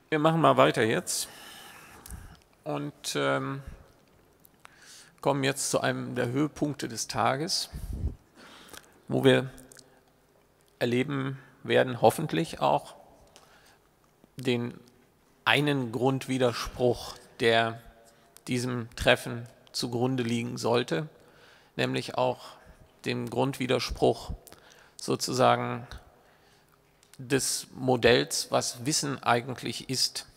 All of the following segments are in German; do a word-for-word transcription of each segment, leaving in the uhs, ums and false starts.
Wir machen mal weiter jetzt und ähm, kommen jetzt zu einem der Höhepunkte des Tages, wo wir erleben werden, hoffentlich auch, den einen Grundwiderspruch, der diesem Treffen zugrunde liegen sollte, nämlich auch den Grundwiderspruch sozusagen des Modells, was Wissen eigentlich ist.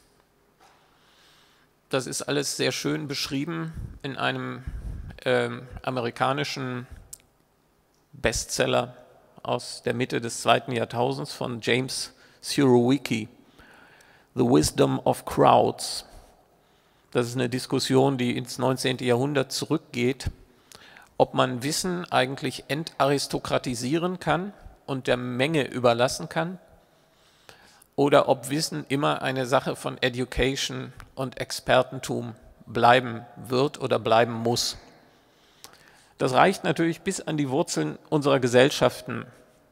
Das ist alles sehr schön beschrieben in einem äh, amerikanischen Bestseller aus der Mitte des zweiten Jahrtausends von James Surowiecki, The Wisdom of Crowds. Das ist eine Diskussion, die ins neunzehnte Jahrhundert zurückgeht, ob man Wissen eigentlich entaristokratisieren kann und der Menge überlassen kann, oder ob Wissen immer eine Sache von Education und Expertentum bleiben wird oder bleiben muss. Das reicht natürlich bis an die Wurzeln unserer Gesellschaften,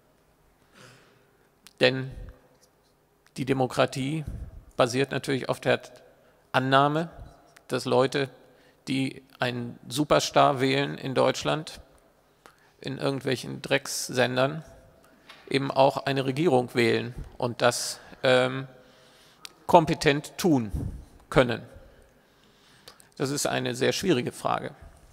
denn die Demokratie basiert natürlich auf der Annahme, dass Leute, die einen Superstar wählen in Deutschland, in irgendwelchen Dreckssendern, eben auch eine Regierung wählen und das ähm, kompetent tun können. Das ist eine sehr schwierige Frage.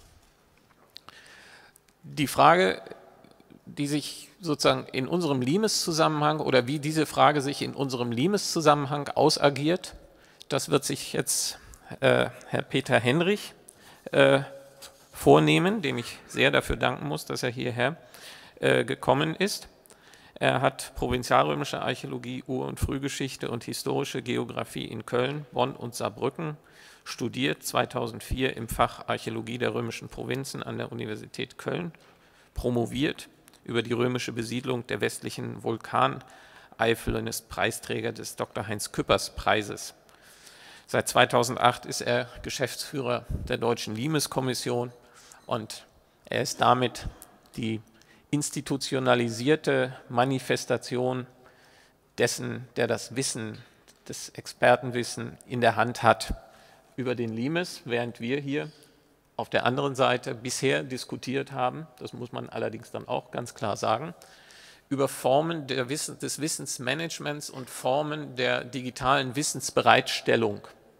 Die Frage, die sich sozusagen in unserem Limes-Zusammenhang oder wie diese Frage sich in unserem Limes-Zusammenhang ausagiert, das wird sich jetzt äh, Herr Peter Henrich äh, vornehmen, dem ich sehr dafür danken muss, dass er hierher äh, gekommen ist. Er hat Provinzialrömische Archäologie, Ur- und Frühgeschichte und historische Geographie in Köln, Bonn und Saarbrücken studiert, zweitausendvier im Fach Archäologie der römischen Provinzen an der Universität Köln, promoviert über die römische Besiedlung der westlichen Vulkaneifel und ist Preisträger des Doktor Heinz Küppers Preises. Seit zweitausendacht ist er Geschäftsführer der Deutschen Limes-Kommission und er ist damit die institutionalisierte Manifestation dessen, der das Wissen, das Expertenwissen in der Hand hat über den Limes, während wir hier auf der anderen Seite bisher diskutiert haben, das muss man allerdings dann auch ganz klar sagen, über Formen der Wissen, des Wissensmanagements und Formen der digitalen Wissensbereitstellung.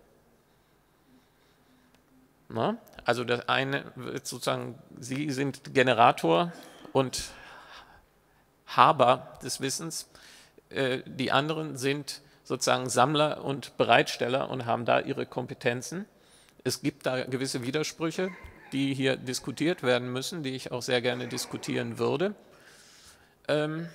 Na? Also das eine wird sozusagen, Sie sind Generator und Haber des Wissens, äh, die anderen sind sozusagen Sammler und Bereitsteller und haben da ihre Kompetenzen. Es gibt da gewisse Widersprüche, die hier diskutiert werden müssen, die ich auch sehr gerne diskutieren würde. Ähm,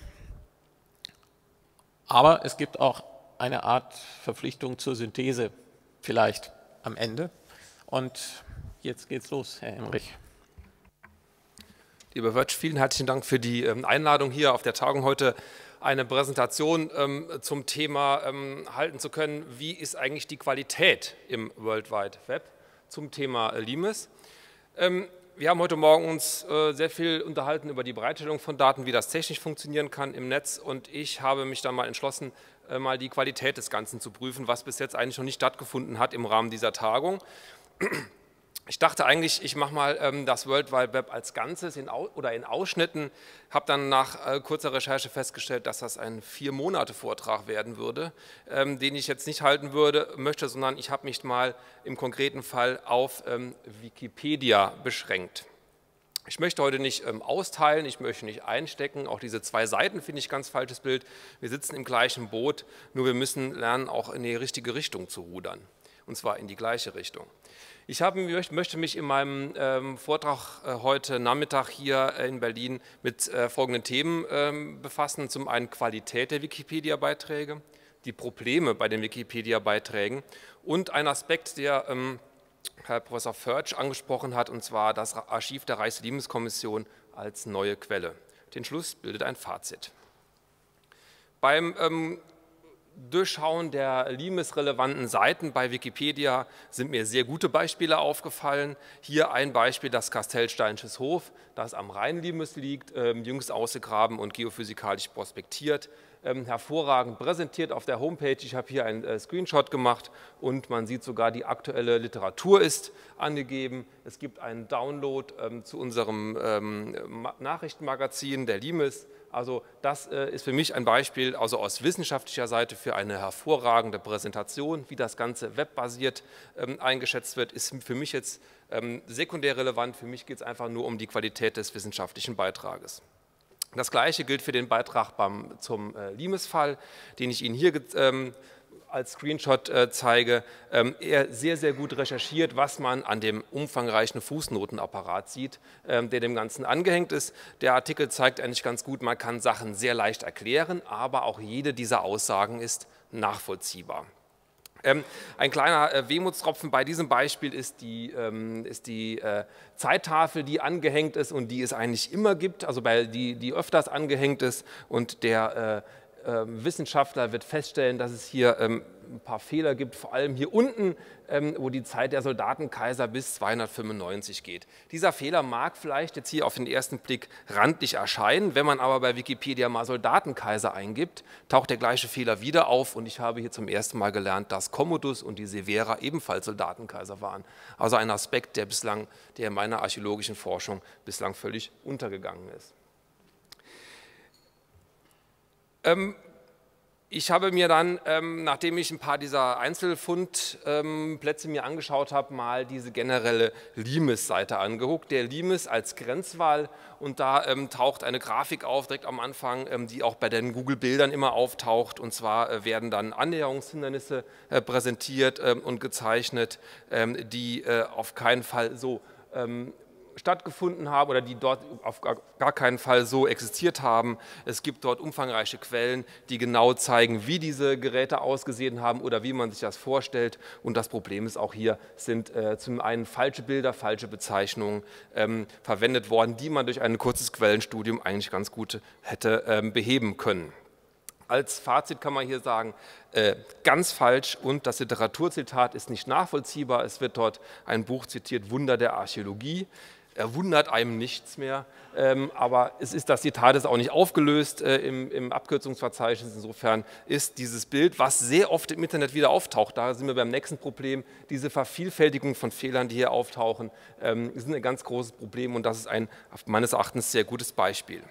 aber es gibt auch eine Art Verpflichtung zur Synthese vielleicht am Ende. Und jetzt geht's los, Herr Henrich. Lieber Wörtsch, vielen herzlichen Dank für die ähm, Einladung, hier auf der Tagung heute eine Präsentation ähm, zum Thema ähm, halten zu können, wie ist eigentlich die Qualität im World Wide Web zum Thema äh, Limes. Ähm, wir haben heute Morgen uns äh, sehr viel unterhalten über die Bereitstellung von Daten, wie das technisch funktionieren kann im Netz, und ich habe mich dann mal entschlossen, äh, mal die Qualität des Ganzen zu prüfen, was bis jetzt eigentlich noch nicht stattgefunden hat im Rahmen dieser Tagung. Ich dachte eigentlich, ich mache mal ähm, das World Wide Web als Ganzes in, oder in Ausschnitten, habe dann nach äh, kurzer Recherche festgestellt, dass das ein Vier-Monate-Vortrag werden würde, ähm, den ich jetzt nicht halten würde, möchte, sondern ich habe mich mal im konkreten Fall auf ähm, Wikipedia beschränkt. Ich möchte heute nicht ähm, austeilen, ich möchte nicht einstecken, auch diese zwei Seiten finde ich ganz falsches Bild. Wir sitzen im gleichen Boot, nur wir müssen lernen, auch in die richtige Richtung zu rudern, und zwar in die gleiche Richtung. Ich habe, möchte mich in meinem ähm, Vortrag äh, heute Nachmittag hier äh, in Berlin mit äh, folgenden Themen ähm, befassen. Zum einen Qualität der Wikipedia-Beiträge, die Probleme bei den Wikipedia-Beiträgen und ein Aspekt, der ähm, Herr Professor Förtsch angesprochen hat, und zwar das Archiv der Reichs-Limes-Kommission als neue Quelle. Den Schluss bildet ein Fazit. Beim ähm, Durchschauen der Limes-relevanten Seiten bei Wikipedia sind mir sehr gute Beispiele aufgefallen. Hier ein Beispiel, das Kastell Steinsches Hof, das am Rhein-Limes liegt, ähm, jüngst ausgegraben und geophysikalisch prospektiert. Ähm, hervorragend präsentiert auf der Homepage. Ich habe hier einen äh, Screenshot gemacht und man sieht sogar, die aktuelle Literatur ist angegeben. Es gibt einen Download ähm, zu unserem ähm, Nachrichtenmagazin der Limes. Also das äh, ist für mich ein Beispiel, also aus wissenschaftlicher Seite, für eine hervorragende Präsentation. Wie das Ganze webbasiert ähm, eingeschätzt wird, ist für mich jetzt ähm, sekundär relevant. Für mich geht es einfach nur um die Qualität des wissenschaftlichen Beitrages. Das Gleiche gilt für den Beitrag beim, zum äh, Limes-Fall, den ich Ihnen hier ähm, als Screenshot äh, zeige. Ähm, er sehr, sehr gut recherchiert, was man an dem umfangreichen Fußnotenapparat sieht, ähm, der dem Ganzen angehängt ist. Der Artikel zeigt eigentlich ganz gut, man kann Sachen sehr leicht erklären, aber auch jede dieser Aussagen ist nachvollziehbar. Ähm, ein kleiner äh, Wehmutstropfen bei diesem Beispiel ist die, ähm, ist die äh, Zeittafel, die angehängt ist und die es eigentlich immer gibt, also bei die, die öfters angehängt ist, und der äh, äh, Wissenschaftler wird feststellen, dass es hier ähm, ein paar Fehler gibt, vor allem hier unten, ähm, wo die Zeit der Soldatenkaiser bis zweihundertfünfundneunzig geht. Dieser Fehler mag vielleicht jetzt hier auf den ersten Blick randlich erscheinen, wenn man aber bei Wikipedia mal Soldatenkaiser eingibt, taucht der gleiche Fehler wieder auf, und ich habe hier zum ersten Mal gelernt, dass Commodus und die Severa ebenfalls Soldatenkaiser waren. Also ein Aspekt, der bislang, der in meiner archäologischen Forschung bislang völlig untergegangen ist. Ähm, Ich habe mir dann, ähm, nachdem ich ein paar dieser Einzelfundplätze ähm, mir angeschaut habe, mal diese generelle Limes-Seite angeguckt. Der Limes als Grenzwall, und da ähm, taucht eine Grafik auf, direkt am Anfang, ähm, die auch bei den Google-Bildern immer auftaucht. Und zwar äh, werden dann Annäherungshindernisse äh, präsentiert ähm, und gezeichnet, ähm, die äh, auf keinen Fall so ähm, stattgefunden haben oder die dort auf gar keinen Fall so existiert haben. Es gibt dort umfangreiche Quellen, die genau zeigen, wie diese Geräte ausgesehen haben oder wie man sich das vorstellt. Und das Problem ist auch hier, sind äh, zum einen falsche Bilder, falsche Bezeichnungen ähm, verwendet worden, die man durch ein kurzes Quellenstudium eigentlich ganz gut hätte ähm, beheben können. Als Fazit kann man hier sagen, äh, ganz falsch, und das Literaturzitat ist nicht nachvollziehbar. Es wird dort ein Buch zitiert, Wunder der Archäologie. Er wundert einem nichts mehr, ähm, aber es ist, das Zitat ist auch nicht aufgelöst äh, im, im Abkürzungsverzeichnis. Insofern ist dieses Bild, was sehr oft im Internet wieder auftaucht, da sind wir beim nächsten Problem, diese Vervielfältigung von Fehlern, die hier auftauchen, ähm, ist ein ganz großes Problem, und das ist ein meines Erachtens sehr gutes Beispiel.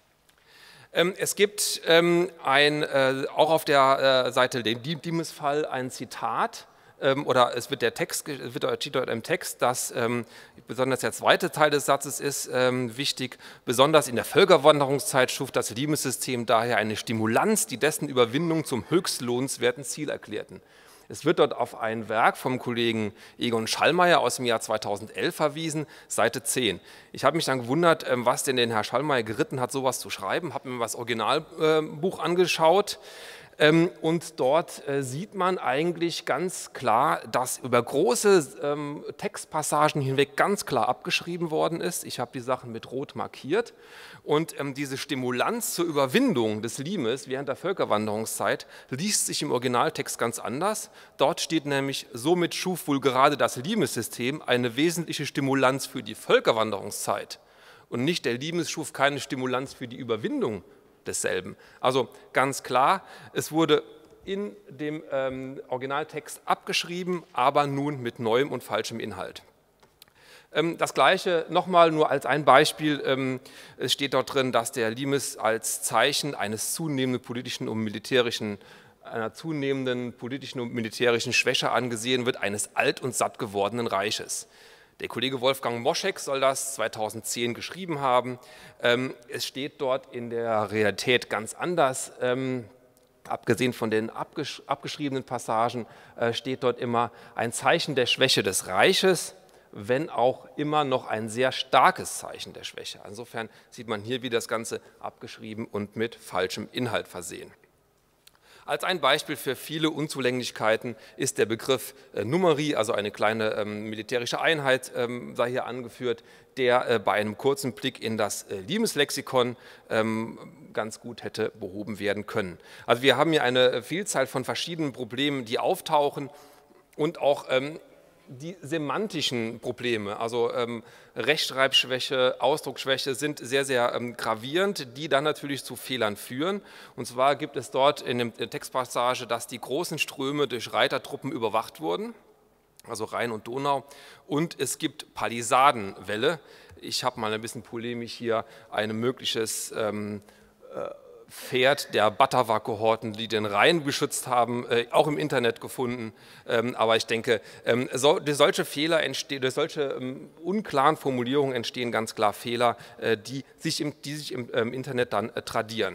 Es gibt ähm, ein, äh, auch auf der äh, Seite den Limes-Fall ein Zitat, ähm, oder es wird der Text, wird, steht dort im Text, dass ähm, besonders der zweite Teil des Satzes ist ähm, wichtig. Besonders in der Völkerwanderungszeit schuf das Limes-System daher eine Stimulanz, die dessen Überwindung zum höchst lohnenswerten Ziel erklärten. Es wird dort auf ein Werk vom Kollegen Egon Schallmeier aus dem Jahr zweitausendelf verwiesen, Seite zehn. Ich habe mich dann gewundert, was denn den Herr Schallmeier geritten hat, sowas zu schreiben, habe mir das Originalbuch angeschaut. Und dort sieht man eigentlich ganz klar, dass über große Textpassagen hinweg ganz klar abgeschrieben worden ist. Ich habe die Sachen mit Rot markiert. Und diese Stimulanz zur Überwindung des Limes während der Völkerwanderungszeit liest sich im Originaltext ganz anders. Dort steht nämlich, somit schuf wohl gerade das Limes-System eine wesentliche Stimulanz für die Völkerwanderungszeit. Und nicht, der Limes schuf keine Stimulanz für die Überwindung desselben. Also ganz klar, es wurde in dem ähm, Originaltext abgeschrieben, aber nun mit neuem und falschem Inhalt. Ähm, das Gleiche nochmal nur als ein Beispiel, ähm, es steht dort drin, dass der Limes als Zeichen eines zunehmenden politischen und militärischen, einer zunehmenden politischen und militärischen Schwäche angesehen wird, eines alt und satt gewordenen Reiches. Der Kollege Wolfgang Moschek soll das zweitausendzehn geschrieben haben. Es steht dort in der Realität ganz anders. Abgesehen von den abgesch abgeschriebenen Passagen steht dort immer ein Zeichen der Schwäche des Reiches, wenn auch immer noch ein sehr starkes Zeichen der Schwäche. Insofern sieht man hier, wie das Ganze abgeschrieben und mit falschem Inhalt versehen. Als ein Beispiel für viele Unzulänglichkeiten ist der Begriff äh, Nummerie, also eine kleine ähm, militärische Einheit, ähm, sei hier angeführt, der äh, bei einem kurzen Blick in das äh, Limes-Lexikon ähm, ganz gut hätte behoben werden können. Also wir haben hier eine Vielzahl von verschiedenen Problemen, die auftauchen und auch ähm, die semantischen Probleme, also ähm, Rechtschreibschwäche, Ausdrucksschwäche sind sehr, sehr ähm, gravierend, die dann natürlich zu Fehlern führen. Und zwar gibt es dort in der Textpassage, dass die großen Ströme durch Reitertruppen überwacht wurden, also Rhein und Donau, und es gibt Palisadenwälle. Ich habe mal ein bisschen polemisch hier ein mögliches ähm, äh, Pferd der Batawa-Kohorten, die den Rhein beschützt haben, äh, auch im Internet gefunden. Ähm, aber ich denke, ähm, so, durch solche Fehler entstehen, durch solche ähm, unklaren Formulierungen entstehen ganz klar Fehler, äh, die, sich im, die sich im ähm, Internet dann äh, tradieren.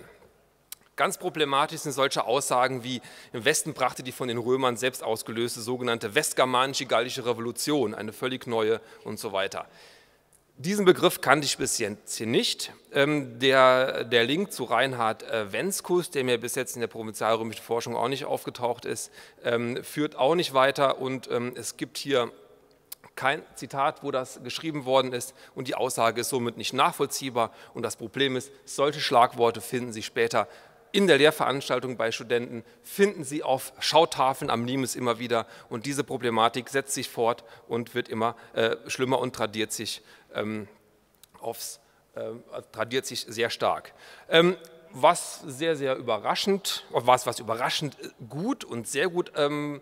Ganz problematisch sind solche Aussagen wie, im Westen brachte die von den Römern selbst ausgelöste sogenannte westgermanische gallische Revolution, eine völlig neue und so weiter. Diesen Begriff kannte ich bis jetzt hier nicht. Ähm, der, der Link zu Reinhard äh, Venskus, der mir bis jetzt in der provinzialrömischen Forschung auch nicht aufgetaucht ist, ähm, führt auch nicht weiter und ähm, es gibt hier kein Zitat, wo das geschrieben worden ist und die Aussage ist somit nicht nachvollziehbar und das Problem ist, solche Schlagworte finden Sie später in der Lehrveranstaltung bei Studenten, finden Sie auf Schautafeln am Limes immer wieder und diese Problematik setzt sich fort und wird immer äh, schlimmer und tradiert sich, ähm, aufs, äh, tradiert sich sehr stark. Ähm, was sehr, sehr überraschend, was, was überraschend gut und sehr gut ähm,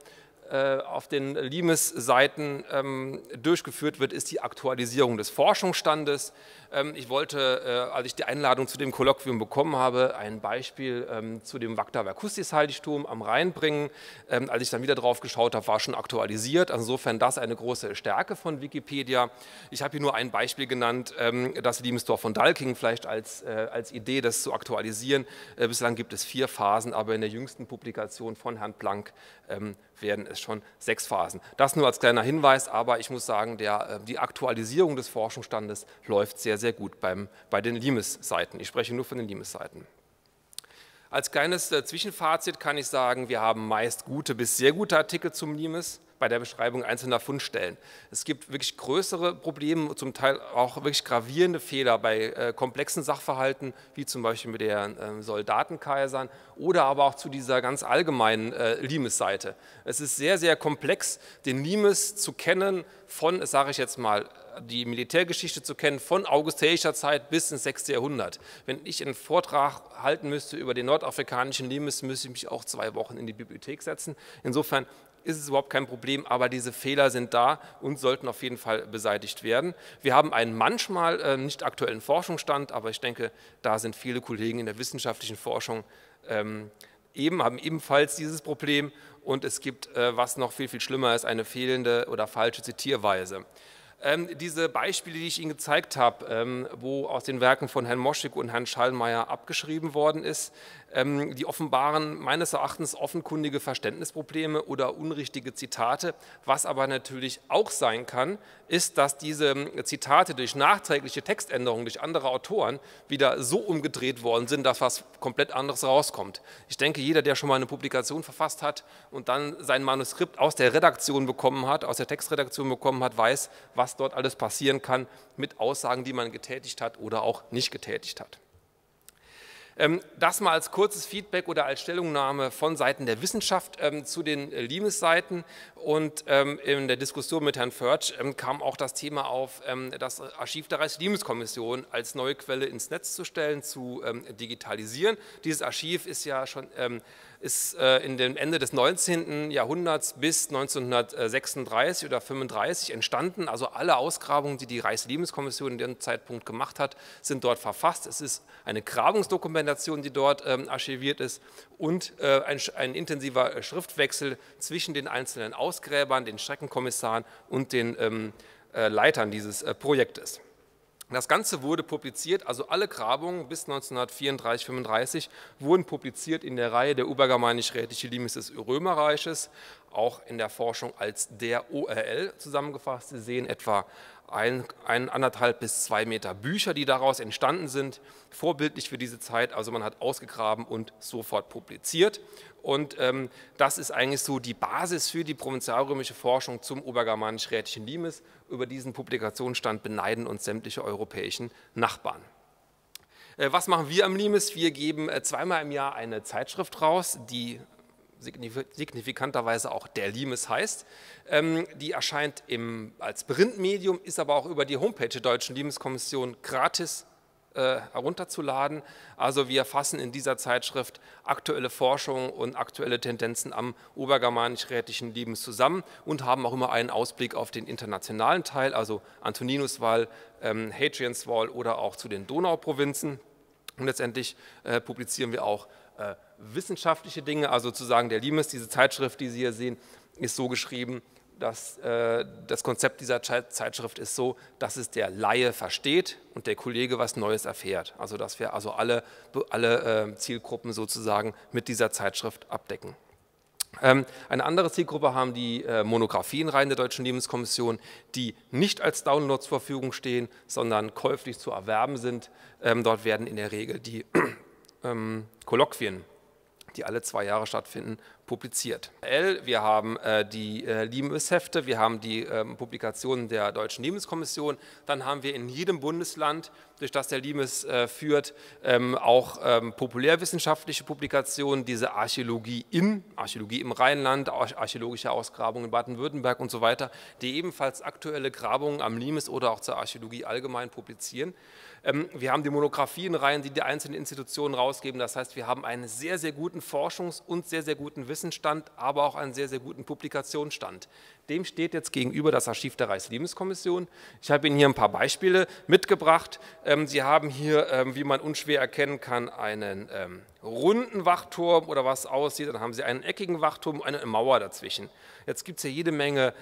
auf den Limes-Seiten ähm, durchgeführt wird, ist die Aktualisierung des Forschungsstandes. Ähm, ich wollte, äh, als ich die Einladung zu dem Kolloquium bekommen habe, ein Beispiel ähm, zu dem Vacta-Vacuistis-Heiligtum am Rhein bringen. Ähm, als ich dann wieder drauf geschaut habe, war schon aktualisiert. Also insofern das eine große Stärke von Wikipedia. Ich habe hier nur ein Beispiel genannt, ähm, das Limesdorf von Dalkingen vielleicht als, äh, als Idee, das zu aktualisieren. Äh, bislang gibt es vier Phasen, aber in der jüngsten Publikation von Herrn Planck ähm, werden es schon sechs Phasen. Das nur als kleiner Hinweis, aber ich muss sagen, der, die Aktualisierung des Forschungsstandes läuft sehr, sehr gut beim, bei den Limes-Seiten. Ich spreche nur von den Limes-Seiten. Als kleines Zwischenfazit kann ich sagen, wir haben meist gute bis sehr gute Artikel zum Limes bei der Beschreibung einzelner Fundstellen. Es gibt wirklich größere Probleme, zum Teil auch wirklich gravierende Fehler bei äh, komplexen Sachverhalten, wie zum Beispiel mit den äh, Soldatenkaisern oder aber auch zu dieser ganz allgemeinen äh, Limes-Seite. Es ist sehr, sehr komplex, den Limes zu kennen von, das sage ich jetzt mal, die Militärgeschichte zu kennen, von augusteischer Zeit bis ins sechste Jahrhundert. Wenn ich einen Vortrag halten müsste über den nordafrikanischen Limes, müsste ich mich auch zwei Wochen in die Bibliothek setzen. Insofern ist es überhaupt kein Problem, aber diese Fehler sind da und sollten auf jeden Fall beseitigt werden. Wir haben einen manchmal äh, nicht aktuellen Forschungsstand, aber ich denke, da sind viele Kollegen in der wissenschaftlichen Forschung ähm, eben, haben ebenfalls dieses Problem und es gibt, äh, was noch viel, viel schlimmer ist, eine fehlende oder falsche Zitierweise. Ähm, diese Beispiele, die ich Ihnen gezeigt habe, ähm, wo aus den Werken von Herrn Moschik und Herrn Schallmeier abgeschrieben worden ist, ähm, die offenbaren meines Erachtens offenkundige Verständnisprobleme oder unrichtige Zitate. Was aber natürlich auch sein kann, ist, dass diese Zitate durch nachträgliche Textänderungen durch andere Autoren wieder so umgedreht worden sind, dass was komplett anderes rauskommt. Ich denke, jeder, der schon mal eine Publikation verfasst hat und dann sein Manuskript aus der Redaktion bekommen hat, aus der Textredaktion bekommen hat, weiß, was dort alles passieren kann mit Aussagen, die man getätigt hat oder auch nicht getätigt hat. Das mal als kurzes Feedback oder als Stellungnahme von Seiten der Wissenschaft ähm, zu den äh, Limes-Seiten und ähm, in der Diskussion mit Herrn Förtsch ähm, kam auch das Thema auf, ähm, das Archiv der Reichs-Limes-Kommission als neue Quelle ins Netz zu stellen, zu ähm, digitalisieren. Dieses Archiv ist ja schon ähm, ist äh, in dem Ende des neunzehnten Jahrhunderts bis neunzehnhundertsechsunddreißig oder fünfunddreißig entstanden. Also alle Ausgrabungen, die die Reichs-Limes-Kommission in dem Zeitpunkt gemacht hat, sind dort verfasst. Es ist eine Grabungsdokumentation, die dort ähm, archiviert ist und äh, ein, ein intensiver Schriftwechsel zwischen den einzelnen Ausgräbern, den Streckenkommissaren und den ähm, äh, Leitern dieses äh, Projektes. Das Ganze wurde publiziert, also alle Grabungen bis neunzehnhundertvierunddreißig, fünfunddreißig wurden publiziert in der Reihe der Obergermanisch-Rätische Limes des Römerreiches, auch in der Forschung als der O R L zusammengefasst. Sie sehen etwa ein, ein, anderthalb bis zwei Meter Bücher, die daraus entstanden sind, vorbildlich für diese Zeit. Also man hat ausgegraben und sofort publiziert. Und ähm, das ist eigentlich so die Basis für die provinzialrömische Forschung zum obergermanisch-rätischen Limes. Über diesen Publikationsstand beneiden uns sämtliche europäischen Nachbarn. Äh, was machen wir am Limes? Wir geben äh, zweimal im Jahr eine Zeitschrift raus, die signifikanterweise auch der Limes heißt. Ähm, die erscheint im, als Printmedium, ist aber auch über die Homepage der Deutschen Limeskommission gratis äh, herunterzuladen. Also wir fassen in dieser Zeitschrift aktuelle Forschung und aktuelle Tendenzen am obergermanisch-rätischen Limes zusammen und haben auch immer einen Ausblick auf den internationalen Teil, also Antoninuswall, ähm, Hadrianswall oder auch zu den Donauprovinzen. Und letztendlich äh, publizieren wir auch äh, wissenschaftliche Dinge, also sozusagen der Limes, diese Zeitschrift, die Sie hier sehen, ist so geschrieben, dass äh, das Konzept dieser Zeitschrift ist so, dass es der Laie versteht und der Kollege was Neues erfährt. Also dass wir also alle, alle äh, Zielgruppen sozusagen mit dieser Zeitschrift abdecken. Ähm, eine andere Zielgruppe haben die äh, Monografienreihen der Deutschen Limeskommission, die nicht als Download zur Verfügung stehen, sondern käuflich zu erwerben sind. Ähm, dort werden in der Regel die ähm, Kolloquien, die alle zwei Jahre stattfinden, publiziert. Wir haben äh, die äh, Limes-Hefte, wir haben die ähm, Publikationen der Deutschen Limeskommission, dann haben wir in jedem Bundesland, durch das der Limes äh, führt, ähm, auch ähm, populärwissenschaftliche Publikationen, diese Archäologie in, Archäologie im Rheinland, archäologische Ausgrabungen in Baden-Württemberg und so weiter, die ebenfalls aktuelle Grabungen am Limes oder auch zur Archäologie allgemein publizieren. Ähm, wir haben die Monografienreihen, die die einzelnen Institutionen rausgeben, das heißt, wir haben einen sehr, sehr guten Forschungs- und sehr, sehr guten Wissensstand, aber auch einen sehr, sehr guten Publikationsstand. Dem steht jetzt gegenüber das Archiv der Reichs-Limeskommission. Ich habe Ihnen hier ein paar Beispiele mitgebracht. Sie haben hier, wie man unschwer erkennen kann, einen runden Wachturm oder was aussieht. Dann haben Sie einen eckigen Wachturm und eine Mauer dazwischen. Jetzt gibt es hier jede Menge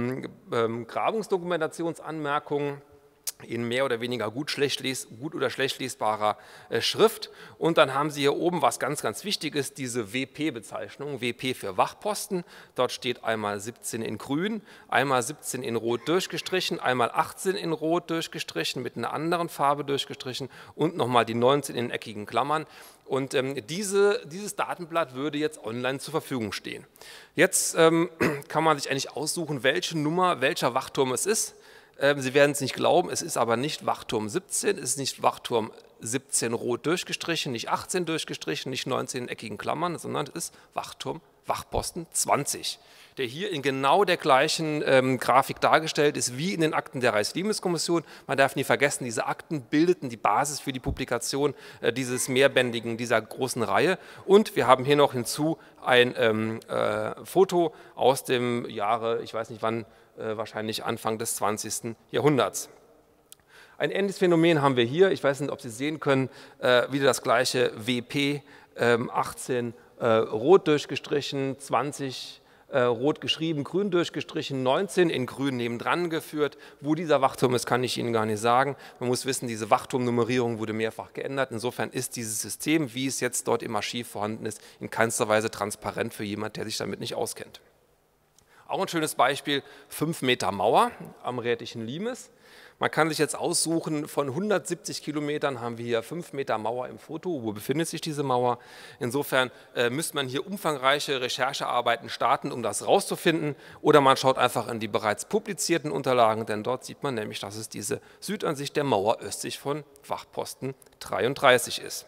Grabungsdokumentationsanmerkungen in mehr oder weniger gut, schlecht les, gut oder schlecht lesbarer äh, Schrift. Und dann haben Sie hier oben, was ganz, ganz wichtig ist, diese W P-Bezeichnung, W P für Wachposten. Dort steht einmal siebzehn in grün, einmal siebzehn in rot durchgestrichen, einmal achtzehn in rot durchgestrichen, mit einer anderen Farbe durchgestrichen und nochmal die neunzehn in eckigen Klammern. Und ähm, diese, dieses Datenblatt würde jetzt online zur Verfügung stehen. Jetzt ähm, kann man sich eigentlich aussuchen, welche Nummer, welcher Wachturm es ist. Sie werden es nicht glauben, es ist aber nicht Wachturm siebzehn, es ist nicht Wachturm siebzehn rot durchgestrichen, nicht achtzehn durchgestrichen, nicht neunzehn in eckigen Klammern, sondern es ist Wachturm, Wachposten zwanzig, der hier in genau der gleichen ähm, Grafik dargestellt ist wie in den Akten der Reichs-Limes-Kommission. Man darf nie vergessen, diese Akten bildeten die Basis für die Publikation äh, dieses mehrbändigen, dieser großen Reihe. Und wir haben hier noch hinzu ein ähm, äh, Foto aus dem Jahre, ich weiß nicht wann, wahrscheinlich Anfang des zwanzigsten Jahrhunderts. Ein ähnliches Phänomen haben wir hier, ich weiß nicht, ob Sie sehen können, äh, wieder das gleiche W P, äh, achtzehn äh, rot durchgestrichen, zwanzig äh, rot geschrieben, grün durchgestrichen, neunzehn in grün nebendran geführt. Wo dieser Wachturm ist, kann ich Ihnen gar nicht sagen. Man muss wissen, diese Wachturmnummerierung wurde mehrfach geändert. Insofern ist dieses System, wie es jetzt dort im Archiv vorhanden ist, in keinster Weise transparent für jemanden, der sich damit nicht auskennt. Auch ein schönes Beispiel, fünf Meter Mauer am rätischen Limes. Man kann sich jetzt aussuchen, von hundertsiebzig Kilometern haben wir hier fünf Meter Mauer im Foto. Wo befindet sich diese Mauer? Insofern äh, müsste man hier umfangreiche Recherchearbeiten starten, um das rauszufinden. Oder man schaut einfach in die bereits publizierten Unterlagen, denn dort sieht man nämlich, dass es diese Südansicht der Mauer östlich von Wachposten dreiunddreißig ist.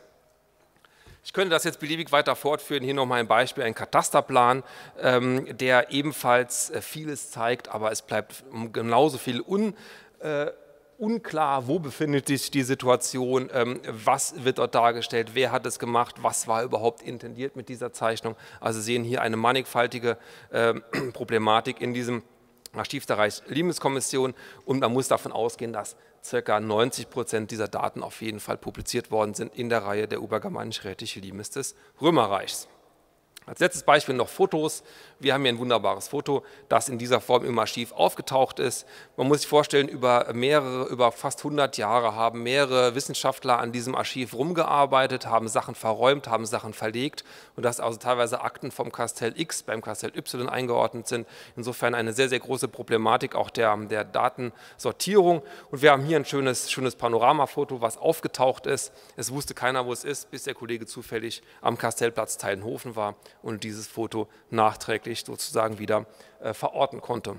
Ich könnte das jetzt beliebig weiter fortführen. Hier nochmal ein Beispiel, ein Katasterplan, ähm, der ebenfalls äh, vieles zeigt, aber es bleibt genauso viel un, äh, unklar, wo befindet sich die Situation, ähm, was wird dort dargestellt, wer hat es gemacht, was war überhaupt intendiert mit dieser Zeichnung. Also Sie sehen hier eine mannigfaltige äh, Problematik in diesem Archiv der Reichs-Limes-Kommission und man muss davon ausgehen, dass ca. neunzig Prozent dieser Daten auf jeden Fall publiziert worden sind in der Reihe der obergermanisch-rätische Limes des Römerreichs. Als letztes Beispiel noch Fotos. Wir haben hier ein wunderbares Foto, das in dieser Form im Archiv aufgetaucht ist. Man muss sich vorstellen, über mehrere, über fast hundert Jahre haben mehrere Wissenschaftler an diesem Archiv rumgearbeitet, haben Sachen verräumt, haben Sachen verlegt und dass also teilweise Akten vom Castell X beim Castell Y eingeordnet sind. Insofern eine sehr, sehr große Problematik auch der, der Datensortierung. Und wir haben hier ein schönes, schönes Panoramafoto, was aufgetaucht ist. Es wusste keiner, wo es ist, bis der Kollege zufällig am Kastellplatz Teilenhofen war und dieses Foto nachträglich sozusagen wieder äh, verorten konnte.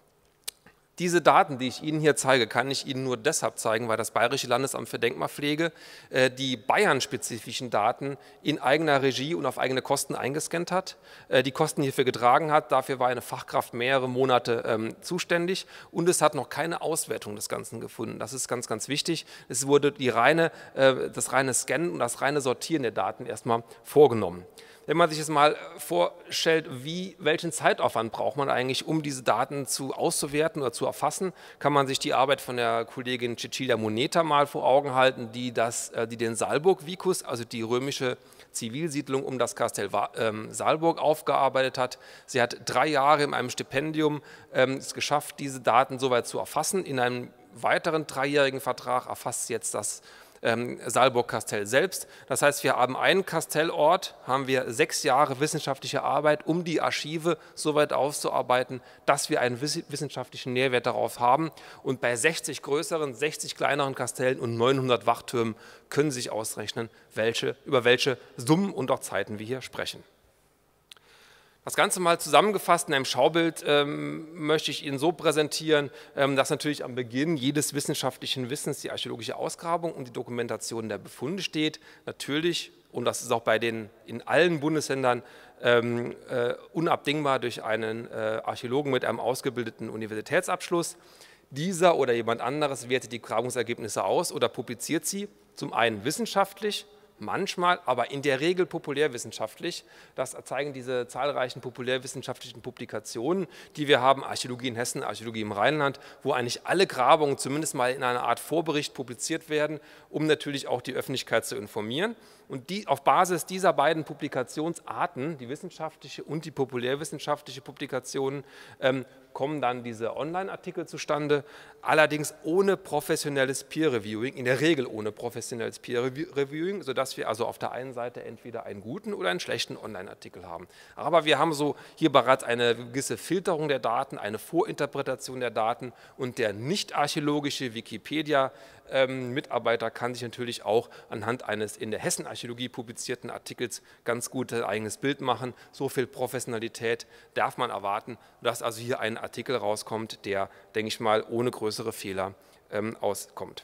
Diese Daten, die ich Ihnen hier zeige, kann ich Ihnen nur deshalb zeigen, weil das Bayerische Landesamt für Denkmalpflege äh, die bayernspezifischen Daten in eigener Regie und auf eigene Kosten eingescannt hat, äh, die Kosten hierfür getragen hat. Dafür war eine Fachkraft mehrere Monate ähm, zuständig und es hat noch keine Auswertung des Ganzen gefunden. Das ist ganz, ganz wichtig. Es wurde die reine, äh, das reine Scannen und das reine Sortieren der Daten erstmal vorgenommen. Wenn man sich jetzt mal vorstellt, wie, welchen Zeitaufwand braucht man eigentlich, um diese Daten zu auszuwerten oder zu erfassen, kann man sich die Arbeit von der Kollegin Cecilia Moneta mal vor Augen halten, die, das, die den Saalburg-Vicus, also die römische Zivilsiedlung um das Kastell ähm, Saalburg aufgearbeitet hat. Sie hat drei Jahre in einem Stipendium ähm, es geschafft, diese Daten soweit zu erfassen. In einem weiteren dreijährigen Vertrag erfasst sie jetzt das Ähm, Saalburg-Kastell selbst. Das heißt, wir haben einen Kastellort, haben wir sechs Jahre wissenschaftliche Arbeit, um die Archive so weit auszuarbeiten, dass wir einen wissenschaftlichen Nährwert darauf haben. Und bei sechzig größeren, sechzig kleineren Kastellen und neunhundert Wachtürmen können Sie sich ausrechnen, welche, über welche Summen und auch Zeiten wir hier sprechen. Das Ganze mal zusammengefasst in einem Schaubild ähm, möchte ich Ihnen so präsentieren, ähm, dass natürlich am Beginn jedes wissenschaftlichen Wissens die archäologische Ausgrabung und die Dokumentation der Befunde steht. Natürlich, und das ist auch bei den in allen Bundesländern ähm, äh, unabdingbar durch einen äh, Archäologen mit einem ausgebildeten Universitätsabschluss. Dieser oder jemand anderes wertet die Grabungsergebnisse aus oder publiziert sie, zum einen wissenschaftlich, manchmal, aber in der Regel populärwissenschaftlich. Das zeigen diese zahlreichen populärwissenschaftlichen Publikationen, die wir haben, Archäologie in Hessen, Archäologie im Rheinland, wo eigentlich alle Grabungen zumindest mal in einer Art Vorbericht publiziert werden, um natürlich auch die Öffentlichkeit zu informieren. Und die, auf Basis dieser beiden Publikationsarten, die wissenschaftliche und die populärwissenschaftliche Publikation, ähm, kommen dann diese Online-Artikel zustande, allerdings ohne professionelles Peer-Reviewing, in der Regel ohne professionelles Peer-Reviewing, sodass wir also auf der einen Seite entweder einen guten oder einen schlechten Online-Artikel haben. Aber wir haben so hier bereits eine gewisse Filterung der Daten, eine Vorinterpretation der Daten und der nicht-archäologische Wikipedia Ähm, Mitarbeiter kann sich natürlich auch anhand eines in der Hessenarchäologie publizierten Artikels ganz gut ein eigenes Bild machen. So viel Professionalität darf man erwarten, dass also hier ein Artikel rauskommt, der, denke ich mal, ohne größere Fehler ähm, auskommt.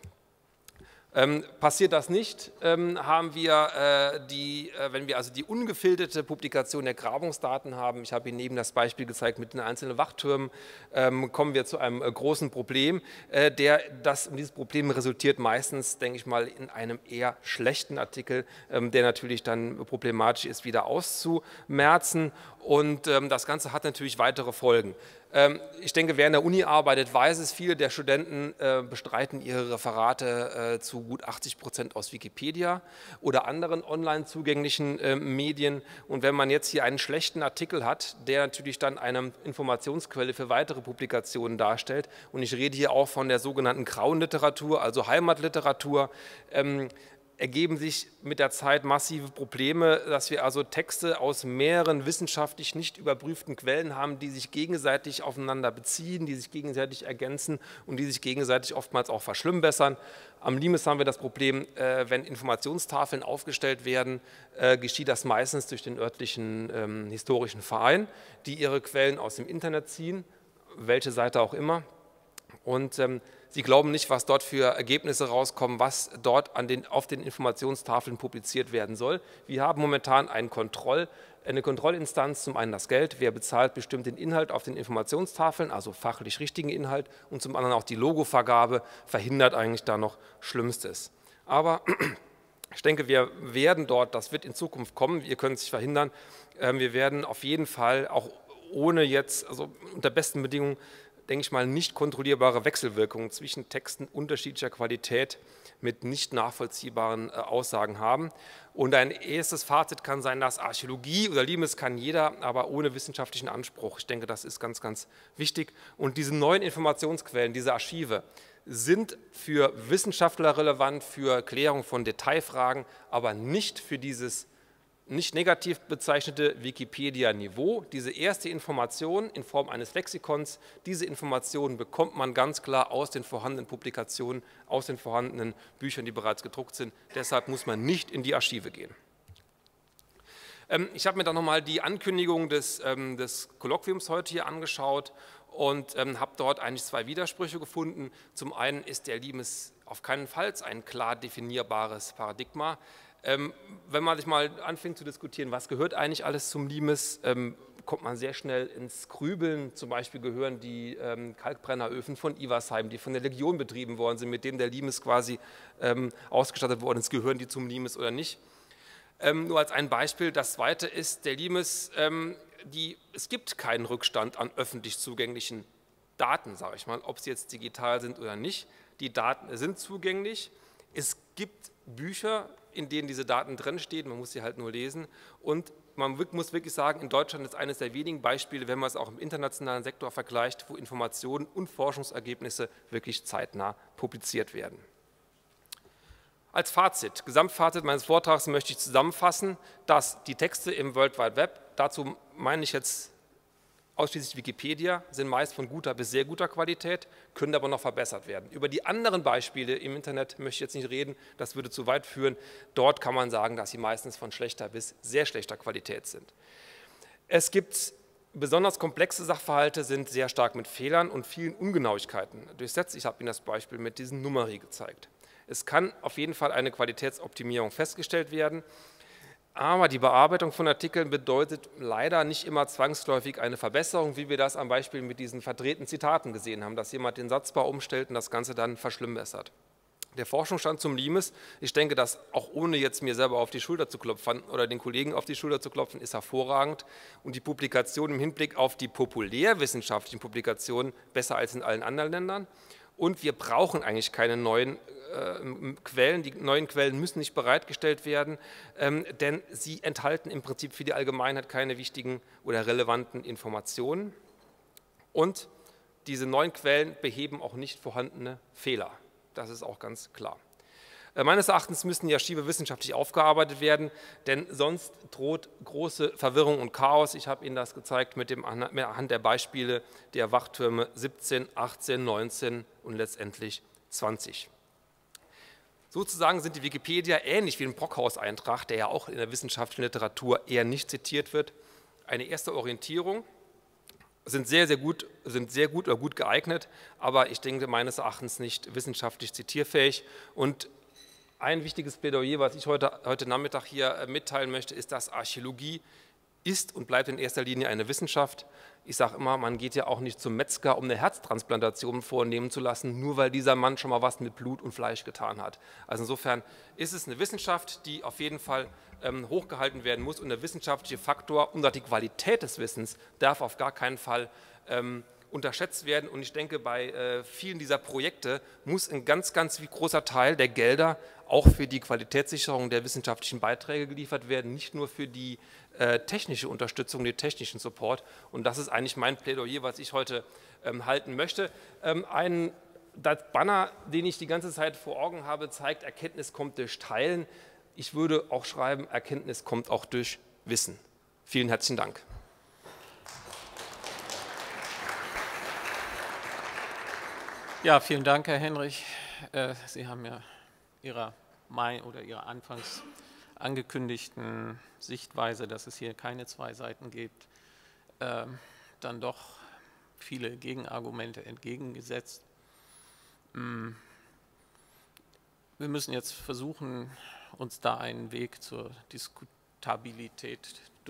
Ähm, passiert das nicht, ähm, haben wir äh, die, äh, wenn wir also die ungefilterte Publikation der Grabungsdaten haben, ich habe Ihnen eben das Beispiel gezeigt mit den einzelnen Wachtürmen, ähm, kommen wir zu einem äh, großen Problem, äh, der, das, dieses Problem resultiert meistens, denke ich mal, in einem eher schlechten Artikel, ähm, der natürlich dann problematisch ist, wieder auszumerzen, und ähm, das Ganze hat natürlich weitere Folgen. Ich denke, wer in der Uni arbeitet, weiß es, viele der Studenten äh, bestreiten ihre Referate äh, zu gut achtzig Prozent aus Wikipedia oder anderen online zugänglichen äh, Medien. Und wenn man jetzt hier einen schlechten Artikel hat, der natürlich dann eine Informationsquelle für weitere Publikationen darstellt, und ich rede hier auch von der sogenannten grauen Literatur, also Heimatliteratur, ähm, ergeben sich mit der Zeit massive Probleme, dass wir also Texte aus mehreren wissenschaftlich nicht überprüften Quellen haben, die sich gegenseitig aufeinander beziehen, die sich gegenseitig ergänzen und die sich gegenseitig oftmals auch verschlimmbessern. Am Limes haben wir das Problem, äh, wenn Informationstafeln aufgestellt werden, äh, geschieht das meistens durch den örtlichen ähm, historischen Verein, die ihre Quellen aus dem Internet ziehen, welche Seite auch immer. Und ähm, Sie glauben nicht, was dort für Ergebnisse rauskommen, was dort an den, auf den Informationstafeln publiziert werden soll. Wir haben momentan einen Kontroll, eine Kontrollinstanz, zum einen das Geld, wer bezahlt, bestimmt den Inhalt auf den Informationstafeln, also fachlich richtigen Inhalt, und zum anderen auch die Logovergabe verhindert eigentlich da noch Schlimmstes. Aber ich denke, wir werden dort, das wird in Zukunft kommen, wir können es nicht verhindern, wir werden auf jeden Fall auch ohne jetzt, also unter besten Bedingungen, denke ich mal, nicht kontrollierbare Wechselwirkungen zwischen Texten unterschiedlicher Qualität mit nicht nachvollziehbaren äh, Aussagen haben. Und ein erstes Fazit kann sein, dass Archäologie oder Limes kann jeder, aber ohne wissenschaftlichen Anspruch. Ich denke, das ist ganz, ganz wichtig. Und diese neuen Informationsquellen, diese Archive, sind für Wissenschaftler relevant, für Klärung von Detailfragen, aber nicht für dieses nicht negativ bezeichnete Wikipedia-Niveau. Diese erste Information in Form eines Lexikons, diese Informationen bekommt man ganz klar aus den vorhandenen Publikationen, aus den vorhandenen Büchern, die bereits gedruckt sind. Deshalb muss man nicht in die Archive gehen. Ich habe mir dann nochmal die Ankündigung des, des Kolloquiums heute hier angeschaut und habe dort eigentlich zwei Widersprüche gefunden. Zum einen ist der Limes auf keinen Fall ein klar definierbares Paradigma. Ähm, wenn man sich mal anfängt zu diskutieren, was gehört eigentlich alles zum Limes, ähm, kommt man sehr schnell ins Grübeln. Zum Beispiel gehören die ähm, Kalkbrenneröfen von Iversheim, die von der Legion betrieben worden sind, mit denen der Limes quasi ähm, ausgestattet worden ist, gehören die zum Limes oder nicht. Ähm, nur als ein Beispiel, das zweite ist, der Limes, ähm, die, es gibt keinen Rückstand an öffentlich zugänglichen Daten, sage ich mal, ob sie jetzt digital sind oder nicht. Die Daten sind zugänglich. Es gibt Bücher, in denen diese Daten drinstehen, man muss sie halt nur lesen. Und man muss wirklich sagen, in Deutschland ist eines der wenigen Beispiele, wenn man es auch im internationalen Sektor vergleicht, wo Informationen und Forschungsergebnisse wirklich zeitnah publiziert werden. Als Fazit, Gesamtfazit meines Vortrags möchte ich zusammenfassen, dass die Texte im World Wide Web, dazu meine ich jetzt ausschließlich Wikipedia, sind meist von guter bis sehr guter Qualität, können aber noch verbessert werden. Über die anderen Beispiele im Internet möchte ich jetzt nicht reden, das würde zu weit führen. Dort kann man sagen, dass sie meistens von schlechter bis sehr schlechter Qualität sind. Es gibt besonders komplexe Sachverhalte, sind sehr stark mit Fehlern und vielen Ungenauigkeiten durchsetzt. Ich habe Ihnen das Beispiel mit diesem Numeri gezeigt. Es kann auf jeden Fall eine Qualitätsoptimierung festgestellt werden. Aber die Bearbeitung von Artikeln bedeutet leider nicht immer zwangsläufig eine Verbesserung, wie wir das am Beispiel mit diesen verdrehten Zitaten gesehen haben, dass jemand den Satzbau umstellt und das Ganze dann verschlimmbessert. Der Forschungsstand zum Limes, ich denke, dass auch ohne jetzt mir selber auf die Schulter zu klopfen oder den Kollegen auf die Schulter zu klopfen, ist hervorragend und die Publikation im Hinblick auf die populärwissenschaftlichen Publikationen besser als in allen anderen Ländern. Und wir brauchen eigentlich keine neuen äh, Quellen, die neuen Quellen müssen nicht bereitgestellt werden, ähm, denn sie enthalten im Prinzip für die Allgemeinheit keine wichtigen oder relevanten Informationen. Und diese neuen Quellen beheben auch nicht vorhandene Fehler, das ist auch ganz klar. Äh, meines Erachtens müssen die Archive wissenschaftlich aufgearbeitet werden, denn sonst droht große Verwirrung und Chaos. Ich habe Ihnen das gezeigt mit dem, anhand der Beispiele der Wachtürme siebzehn, achtzehn, neunzehn und letztendlich zwanzig. Sozusagen sind die Wikipedia ähnlich wie ein Brockhaus-Eintrag, der ja auch in der wissenschaftlichen Literatur eher nicht zitiert wird, eine erste Orientierung, sind sehr, sehr gut, sind sehr gut oder gut geeignet, aber ich denke meines Erachtens nicht wissenschaftlich zitierfähig. Und ein wichtiges Plädoyer, was ich heute, heute Nachmittag hier mitteilen möchte, ist, dass Archäologie ist und bleibt in erster Linie eine Wissenschaft. Ich sage immer, man geht ja auch nicht zum Metzger, um eine Herztransplantation vornehmen zu lassen, nur weil dieser Mann schon mal was mit Blut und Fleisch getan hat. Also insofern ist es eine Wissenschaft, die auf jeden Fall ähm, hochgehalten werden muss und der wissenschaftliche Faktor und auch die Qualität des Wissens darf auf gar keinen Fall ähm, unterschätzt werden. Und ich denke, bei äh, vielen dieser Projekte muss ein ganz, ganz großer Teil der Gelder auch für die Qualitätssicherung der wissenschaftlichen Beiträge geliefert werden, nicht nur für die äh, technische Unterstützung, den technischen Support. Und das ist eigentlich mein Plädoyer, was ich heute ähm, halten möchte. Ähm, ein das Banner, den ich die ganze Zeit vor Augen habe, zeigt, Erkenntnis kommt durch Teilen. Ich würde auch schreiben, Erkenntnis kommt auch durch Wissen. Vielen herzlichen Dank. Ja, vielen Dank, Herr Henrich. Sie haben ja Ihrer Mai oder Ihrer anfangs angekündigten Sichtweise, dass es hier keine zwei Seiten gibt, dann doch viele Gegenargumente entgegengesetzt. Wir müssen jetzt versuchen, uns da einen Weg zur Diskutabilität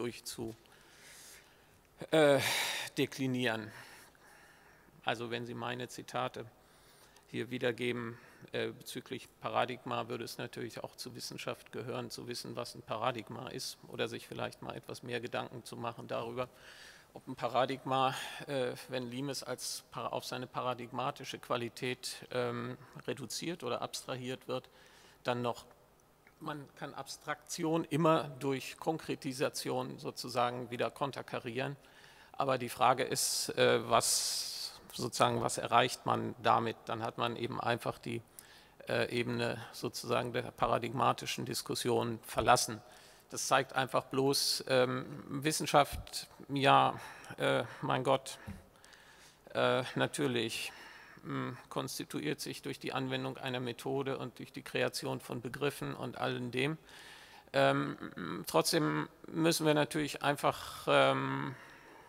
durchzudeklinieren. Also wenn Sie meine Zitate hier wiedergeben äh, bezüglich Paradigma, würde es natürlich auch zur Wissenschaft gehören, zu wissen, was ein Paradigma ist oder sich vielleicht mal etwas mehr Gedanken zu machen darüber. ob ein Paradigma, äh, wenn Limes als auf seine paradigmatische Qualität ähm, reduziert oder abstrahiert wird, dann noch, man kann Abstraktion immer durch Konkretisation sozusagen wieder konterkarieren, aber die Frage ist, äh, was sozusagen, was erreicht man damit? Dann hat man eben einfach die äh, Ebene sozusagen der paradigmatischen Diskussion verlassen. Das zeigt einfach bloß, ähm, Wissenschaft, ja, äh, mein Gott, äh, natürlich mh, konstituiert sich durch die Anwendung einer Methode und durch die Kreation von Begriffen und allem dem. Ähm, trotzdem müssen wir natürlich einfach ähm,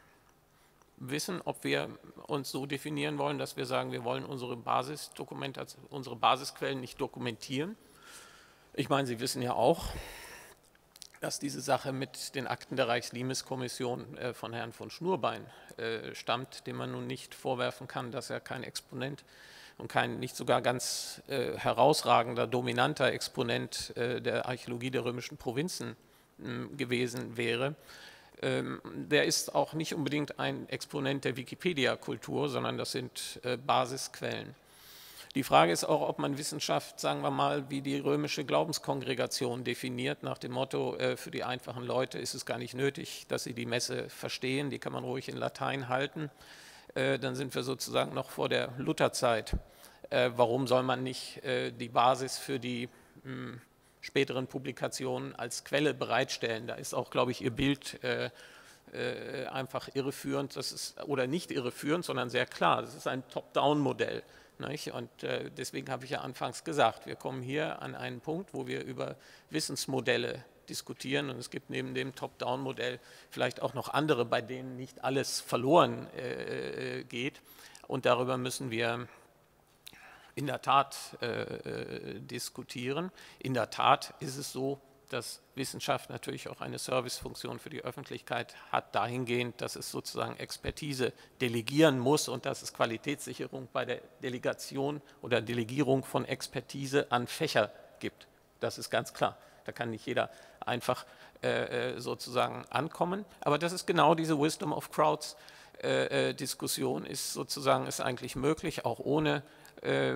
wissen, ob wir uns so definieren wollen, dass wir sagen, wir wollen unsere Basisdokumentation, unsere Basisquellen nicht dokumentieren. Ich meine, Sie wissen ja auch, dass diese Sache mit den Akten der Reichs-Limes-Kommission äh, von Herrn von Schnurbein äh, stammt, dem man nun nicht vorwerfen kann, dass er kein Exponent und kein nicht sogar ganz äh, herausragender, dominanter Exponent äh, der Archäologie der römischen Provinzen äh, gewesen wäre. Ähm, der ist auch nicht unbedingt ein Exponent der Wikipedia-Kultur, sondern das sind äh, Basisquellen. Die Frage ist auch, ob man Wissenschaft, sagen wir mal, wie die römische Glaubenskongregation definiert, nach dem Motto, äh, für die einfachen Leute ist es gar nicht nötig, dass sie die Messe verstehen, die kann man ruhig in Latein halten. Äh, dann sind wir sozusagen noch vor der Lutherzeit. Äh, warum soll man nicht äh, die Basis für die mh, späteren Publikationen als Quelle bereitstellen? Da ist auch, glaube ich, Ihr Bild äh, äh, einfach irreführend, das ist, oder nicht irreführend, sondern sehr klar. Das ist ein Top-Down-Modell. Nicht? Und äh, deswegen habe ich ja anfangs gesagt, wir kommen hier an einen Punkt, wo wir über Wissensmodelle diskutieren und es gibt neben dem Top-Down-Modell vielleicht auch noch andere, bei denen nicht alles verloren äh, geht und darüber müssen wir in der Tat äh, diskutieren. In der Tat ist es so, dass Wissenschaft natürlich auch eine Servicefunktion für die Öffentlichkeit hat, dahingehend, dass es sozusagen Expertise delegieren muss und dass es Qualitätssicherung bei der Delegation oder Delegierung von Expertise an Fächer gibt. Das ist ganz klar. Da kann nicht jeder einfach äh, sozusagen ankommen. Aber das ist genau diese Wisdom of Crowds äh, Diskussion, ist sozusagen ist eigentlich möglich, auch ohne äh,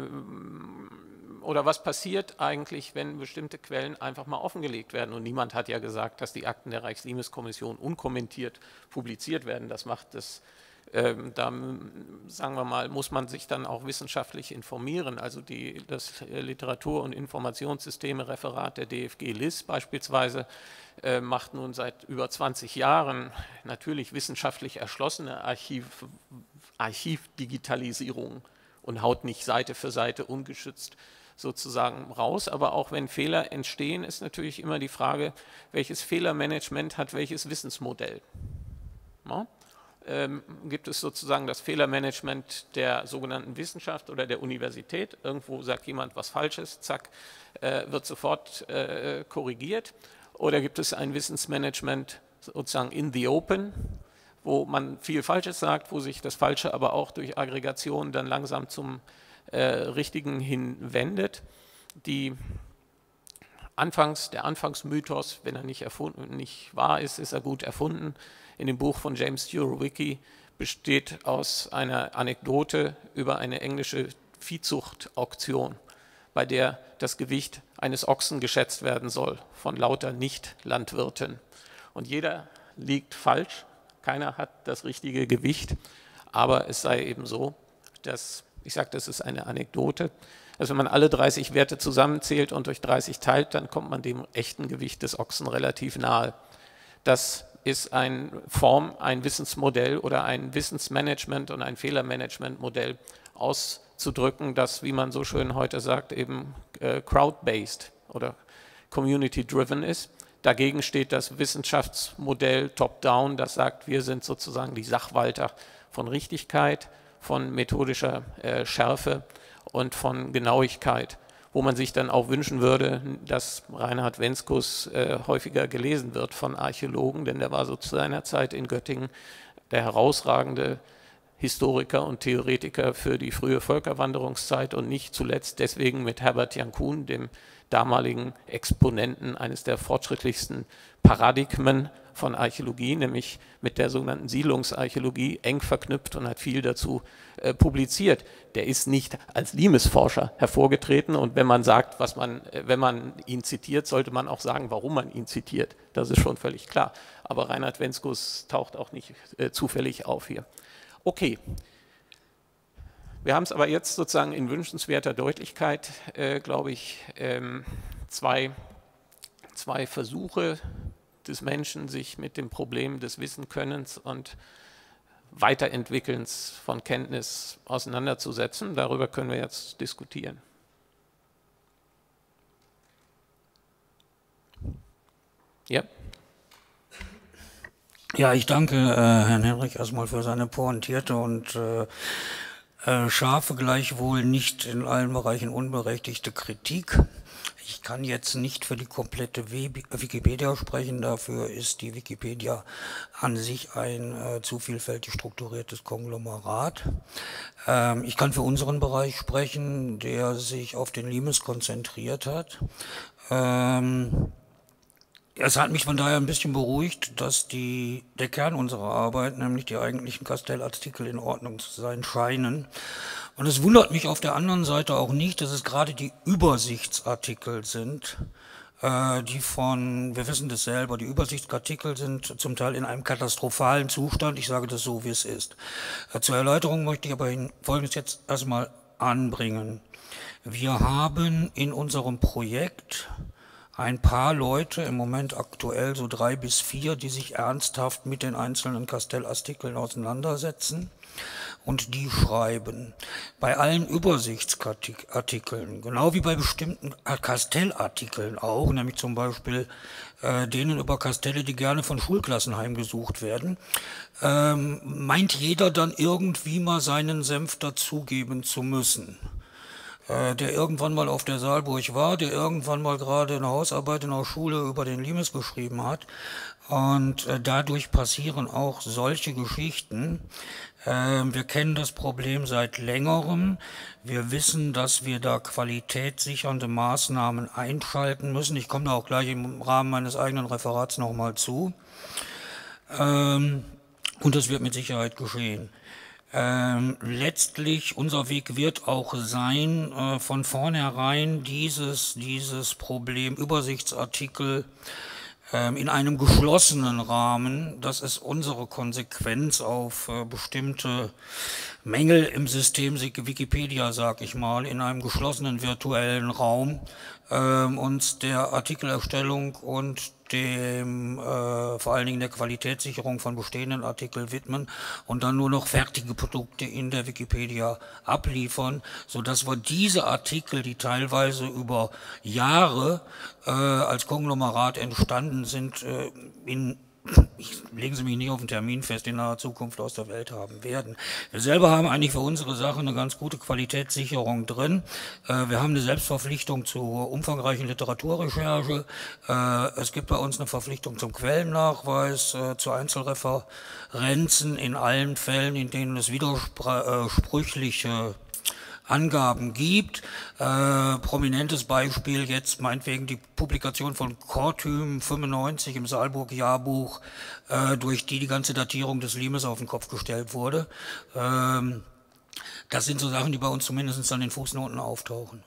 oder was passiert eigentlich, wenn bestimmte Quellen einfach mal offengelegt werden? Und niemand hat ja gesagt, dass die Akten der Reichs-Limes-Kommission unkommentiert publiziert werden. Das macht das, äh, da sagen wir mal, muss man sich dann auch wissenschaftlich informieren. Also die, das Literatur- und Informationssysteme-Referat der D F G L I S beispielsweise äh, macht nun seit über zwanzig Jahren natürlich wissenschaftlich erschlossene Archiv, Archivdigitalisierung und haut nicht Seite für Seite ungeschützt sozusagen raus, aber auch wenn Fehler entstehen, ist natürlich immer die Frage, welches Fehlermanagement hat welches Wissensmodell. Ja? Ähm, gibt es sozusagen das Fehlermanagement der sogenannten Wissenschaft oder der Universität, irgendwo sagt jemand was Falsches, zack, äh, wird sofort äh, korrigiert, oder gibt es ein Wissensmanagement sozusagen in the open, wo man viel Falsches sagt, wo sich das Falsche aber auch durch Aggregation dann langsam zum Äh, Richtigen hinwendet. Die Anfangs, der Anfangsmythos, wenn er nicht, erfunden, nicht wahr ist, ist er gut erfunden. In dem Buch von James Surowiecki besteht aus einer Anekdote über eine englische Viehzuchtauktion, bei der das Gewicht eines Ochsen geschätzt werden soll von lauter Nicht-Landwirten. Und jeder liegt falsch, keiner hat das richtige Gewicht, aber es sei eben so, dass ich sage, das ist eine Anekdote. Also wenn man alle dreißig Werte zusammenzählt und durch dreißig teilt, dann kommt man dem echten Gewicht des Ochsen relativ nahe. Das ist eine Form, ein Wissensmodell oder ein Wissensmanagement und ein Fehlermanagementmodell auszudrücken, das, wie man so schön heute sagt, eben äh, crowd-based oder community-driven ist. Dagegen steht das Wissenschaftsmodell top-down, das sagt, wir sind sozusagen die Sachwalter von Richtigkeit, von methodischer äh, Schärfe und von Genauigkeit, wo man sich dann auch wünschen würde, dass Reinhard Wentzkus äh, häufiger gelesen wird von Archäologen, denn der war so zu seiner Zeit in Göttingen der herausragende Historiker und Theoretiker für die frühe Völkerwanderungszeit und nicht zuletzt deswegen mit Herbert Jankuhn, dem damaligen Exponenten eines der fortschrittlichsten Paradigmen von Archäologie, nämlich mit der sogenannten Siedlungsarchäologie, eng verknüpft und hat viel dazu äh, publiziert. Der ist nicht als Limes-Forscher hervorgetreten und wenn man sagt, was man, wenn man ihn zitiert, sollte man auch sagen, warum man ihn zitiert. Das ist schon völlig klar. Aber Reinhard Venskus taucht auch nicht äh, zufällig auf hier. Okay. Wir haben es aber jetzt sozusagen in wünschenswerter Deutlichkeit, äh, glaube ich, ähm, zwei, zwei Versuche des Menschen, sich mit dem Problem des Wissenkönnens und Weiterentwickelns von Kenntnis auseinanderzusetzen. Darüber können wir jetzt diskutieren. Ja. Ja, ich danke äh, Herrn Henrich erstmal für seine pointierte und äh, äh, scharfe, gleichwohl nicht in allen Bereichen unberechtigte Kritik. Ich kann jetzt nicht für die komplette Wikipedia sprechen, dafür ist die Wikipedia an sich ein äh, zu vielfältig strukturiertes Konglomerat. Ähm, ich kann für unseren Bereich sprechen, der sich auf den Limes konzentriert hat. Ähm, Es hat mich von daher ein bisschen beruhigt, dass die, der Kern unserer Arbeit, nämlich die eigentlichen Castell-Artikel, in Ordnung zu sein scheinen. Und es wundert mich auf der anderen Seite auch nicht, dass es gerade die Übersichtsartikel sind, äh, die von, wir wissen das selber, die Übersichtsartikel sind zum Teil in einem katastrophalen Zustand. Ich sage das so, wie es ist. Äh, zur Erläuterung möchte ich aber Folgendes jetzt erstmal anbringen. Wir haben in unserem Projekt ein paar Leute, im Moment aktuell so drei bis vier, die sich ernsthaft mit den einzelnen Castell-Artikeln auseinandersetzen und die schreiben. Bei allen Übersichtsartikeln, genau wie bei bestimmten Castell-Artikeln auch, nämlich zum Beispiel äh, denen über Kastelle, die gerne von Schulklassen heimgesucht werden, ähm, meint jeder dann irgendwie mal seinen Senf dazugeben zu müssen. Der irgendwann mal auf der Saalburg war, der irgendwann mal gerade eine Hausarbeit in der Schule über den Limes geschrieben hat. Und äh, dadurch passieren auch solche Geschichten. Äh, wir kennen das Problem seit längerem. Wir wissen, dass wir da qualitätssichernde Maßnahmen einschalten müssen. Ich komme da auch gleich im Rahmen meines eigenen Referats nochmal zu. Ähm, und das wird mit Sicherheit geschehen. Ähm, letztlich, unser Weg wird auch sein, äh, von vornherein dieses, dieses Problem Übersichtsartikel ähm, in einem geschlossenen Rahmen, das ist unsere Konsequenz auf äh, bestimmte Mängel im System Wikipedia, sag ich mal, in einem geschlossenen virtuellen Raum ähm, uns der Artikelerstellung und dem äh, vor allen Dingen der Qualitätssicherung von bestehenden Artikeln widmen und dann nur noch fertige Produkte in der Wikipedia abliefern, so dass wir diese Artikel, die teilweise über Jahre äh, als Konglomerat entstanden sind, äh, in Ich, legen Sie mich nicht auf einen Termin fest, in naher Zukunft aus der Welt haben werden. Wir selber haben eigentlich für unsere Sache eine ganz gute Qualitätssicherung drin. Äh, wir haben eine Selbstverpflichtung zur umfangreichen Literaturrecherche. Äh, es gibt bei uns eine Verpflichtung zum Quellennachweis, äh, zu Einzelreferenzen in allen Fällen, in denen es widersprüchliche Angaben gibt. Äh, prominentes Beispiel jetzt meinetwegen die Publikation von Kortüm fünfundneunzig im Saalburg-Jahrbuch, äh, durch die die ganze Datierung des Limes auf den Kopf gestellt wurde. Ähm, das sind so Sachen, die bei uns zumindest an den Fußnoten auftauchen.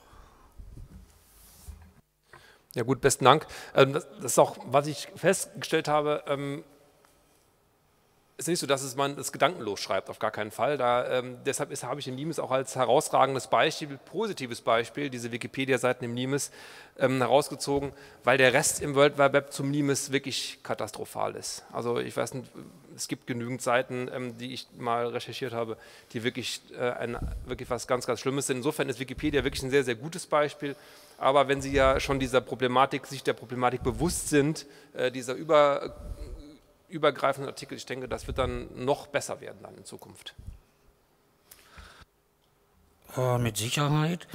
Ja gut, besten Dank. Ähm, das, das ist auch, was ich festgestellt habe, ähm, ist nicht so, dass es man das gedankenlos schreibt, auf gar keinen Fall. Da, ähm, deshalb ist, habe ich den Limes auch als herausragendes Beispiel, positives Beispiel, diese Wikipedia-Seiten im Limes ähm, herausgezogen, weil der Rest im World Wide Web zum Limes wirklich katastrophal ist. Also ich weiß nicht, es gibt genügend Seiten, ähm, die ich mal recherchiert habe, die wirklich, äh, ein, wirklich was ganz, ganz Schlimmes sind. Insofern ist Wikipedia wirklich ein sehr, sehr gutes Beispiel. Aber wenn Sie ja schon dieser Problematik, sich der Problematik bewusst sind, äh, dieser über übergreifenden Artikel, ich denke, das wird dann noch besser werden dann in Zukunft. Äh, mit Sicherheit.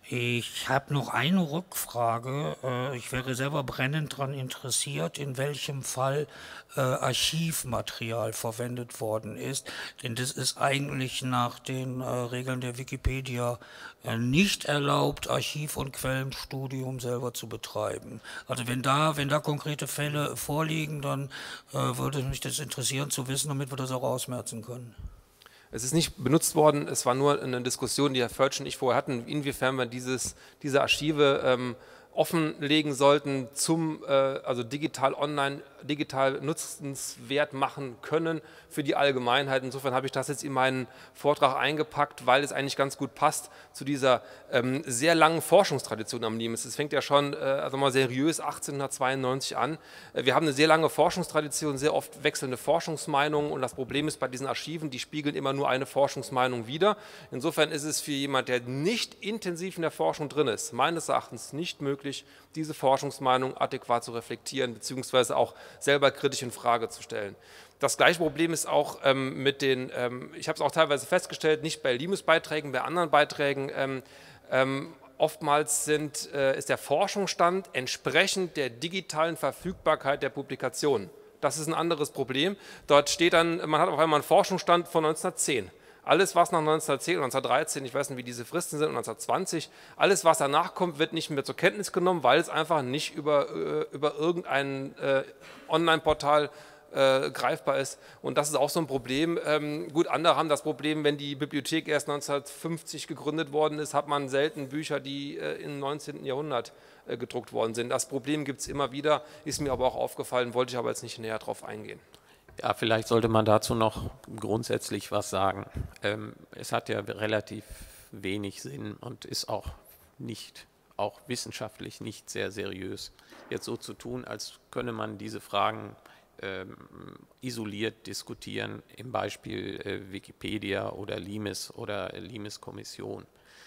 Ich habe noch eine Rückfrage. Äh, ich wäre selber brennend daran interessiert, in welchem Fall äh, Archivmaterial verwendet worden ist. Denn das ist eigentlich nach den äh, Regeln der Wikipedia äh, nicht erlaubt, Archiv- und Quellenstudium selber zu betreiben. Also wenn da, wenn da konkrete Fälle vorliegen, dann äh, würde mich das interessieren zu wissen, damit wir das auch ausmerzen können. Es ist nicht benutzt worden, es war nur eine Diskussion, die Herr Förtsch und ich vorher hatten, inwiefern wir dieses, diese Archive ähm, offenlegen sollten, zum, äh, also digital online, digital nutzenswert machen können für die Allgemeinheit. Insofern habe ich das jetzt in meinen Vortrag eingepackt, weil es eigentlich ganz gut passt zu dieser ähm, sehr langen Forschungstradition am Limes. Es fängt ja schon äh, also mal seriös achtzehnhundertzweiundneunzig an. Äh, wir haben eine sehr lange Forschungstradition, sehr oft wechselnde Forschungsmeinungen und das Problem ist bei diesen Archiven, die spiegeln immer nur eine Forschungsmeinung wider. Insofern ist es für jemand, der nicht intensiv in der Forschung drin ist, meines Erachtens nicht möglich, diese Forschungsmeinung adäquat zu reflektieren, beziehungsweise auch selber kritisch in Frage zu stellen. Das gleiche Problem ist auch ähm, mit den, ähm, ich habe es auch teilweise festgestellt, nicht bei Limes-Beiträgen, bei anderen Beiträgen, ähm, ähm, oftmals sind, äh, ist der Forschungsstand entsprechend der digitalen Verfügbarkeit der Publikationen. Das ist ein anderes Problem. Dort steht dann, man hat auf einmal einen Forschungsstand von neunzehnhundertzehn. Alles, was nach neunzehnhundertzehn, neunzehnhundertdreizehn, ich weiß nicht, wie diese Fristen sind, neunzehnhundertzwanzig, alles, was danach kommt, wird nicht mehr zur Kenntnis genommen, weil es einfach nicht über, über irgendein äh, Online-Portal äh, greifbar ist. Und das ist auch so ein Problem. Ähm, gut, andere haben das Problem, wenn die Bibliothek erst neunzehnhundertfünfzig gegründet worden ist, hat man selten Bücher, die äh, im neunzehnten Jahrhundert äh, gedruckt worden sind. Das Problem gibt es immer wieder, ist mir aber auch aufgefallen, wollte ich aber jetzt nicht näher drauf eingehen. Ja, vielleicht sollte man dazu noch grundsätzlich was sagen. Ähm, es hat ja relativ wenig Sinn und ist auch nicht, auch wissenschaftlich nicht sehr seriös, jetzt so zu tun, als könne man diese Fragen ähm, isoliert diskutieren, im Beispiel äh, Wikipedia oder Limes oder Limes-Kommission.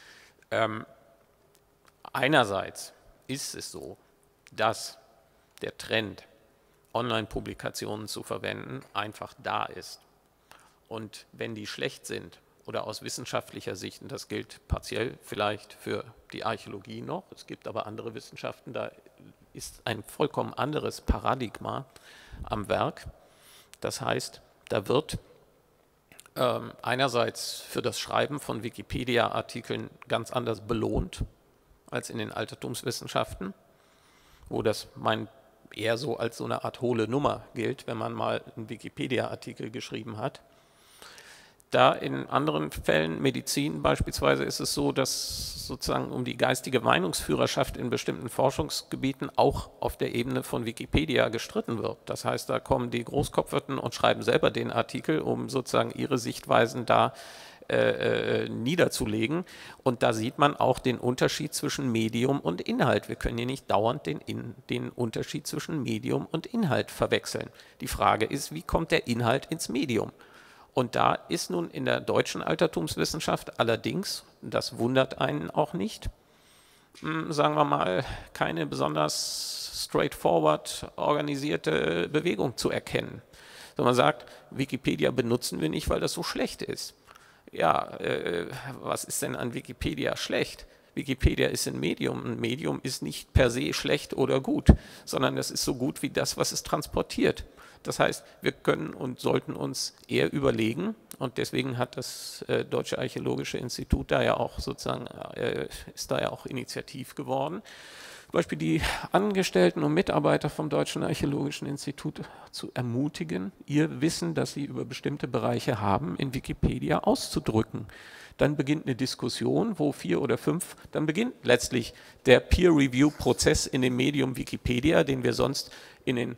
Ähm, einerseits ist es so, dass der Trend, Online-Publikationen zu verwenden, einfach da ist. Und wenn die schlecht sind oder aus wissenschaftlicher Sicht, und das gilt partiell vielleicht für die Archäologie noch, es gibt aber andere Wissenschaften, da ist ein vollkommen anderes Paradigma am Werk. Das heißt, da wird ähm, einerseits für das Schreiben von Wikipedia-Artikeln ganz anders belohnt als in den Altertumswissenschaften, wo das mein eher so als so eine Art hohle Nummer gilt, wenn man mal einen Wikipedia-Artikel geschrieben hat. Da in anderen Fällen, Medizin beispielsweise, ist es so, dass sozusagen um die geistige Meinungsführerschaft in bestimmten Forschungsgebieten auch auf der Ebene von Wikipedia gestritten wird. Das heißt, da kommen die Großkopferten und schreiben selber den Artikel, um sozusagen ihre Sichtweisen da äh, niederzulegen. Und da sieht man auch den Unterschied zwischen Medium und Inhalt. Wir können hier nicht dauernd den, in, den Unterschied zwischen Medium und Inhalt verwechseln. Die Frage ist, wie kommt der Inhalt ins Medium? Und da ist nun in der deutschen Altertumswissenschaft allerdings, das wundert einen auch nicht, sagen wir mal, keine besonders straightforward organisierte Bewegung zu erkennen. So man sagt, Wikipedia benutzen wir nicht, weil das so schlecht ist. Ja, äh, was ist denn an Wikipedia schlecht? Wikipedia ist ein Medium. Ein Medium ist nicht per se schlecht oder gut, sondern es ist so gut wie das, was es transportiert. Das heißt, wir können und sollten uns eher überlegen, und deswegen hat das äh, Deutsche Archäologische Institut da ja auch sozusagen, äh, ist da ja auch initiativ geworden, zum Beispiel die Angestellten und Mitarbeiter vom Deutschen Archäologischen Institut zu ermutigen, ihr Wissen, das sie über bestimmte Bereiche haben, in Wikipedia auszudrücken. Dann beginnt eine Diskussion, wo vier oder fünf, dann beginnt letztlich der Peer-Review-Prozess in dem Medium Wikipedia, den wir sonst in den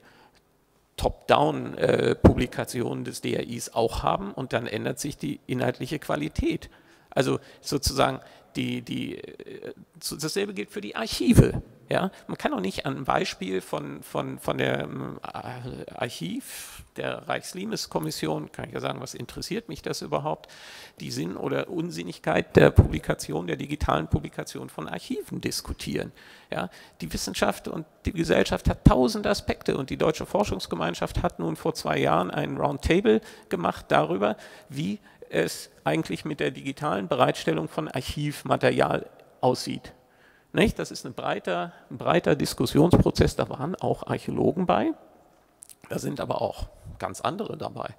Top-Down-Publikationen des D R Is auch haben, und dann ändert sich die inhaltliche Qualität. Also sozusagen, die, die, dasselbe gilt für die Archive. Ja? Man kann auch nicht an einem Beispiel von, von, von der Archiv der Reichs-Limes-Kommission, kann ich ja sagen, was interessiert mich das überhaupt, die Sinn- oder Unsinnigkeit der Publikation, der digitalen Publikation von Archiven diskutieren. Ja? Die Wissenschaft und die Gesellschaft hat tausend Aspekte, und die Deutsche Forschungsgemeinschaft hat nun vor zwei Jahren einen Roundtable gemacht darüber, wie es eigentlich mit der digitalen Bereitstellung von Archivmaterial aussieht. Nicht? Das ist ein breiter, ein breiter Diskussionsprozess, da waren auch Archäologen bei, da sind aber auch ganz andere dabei.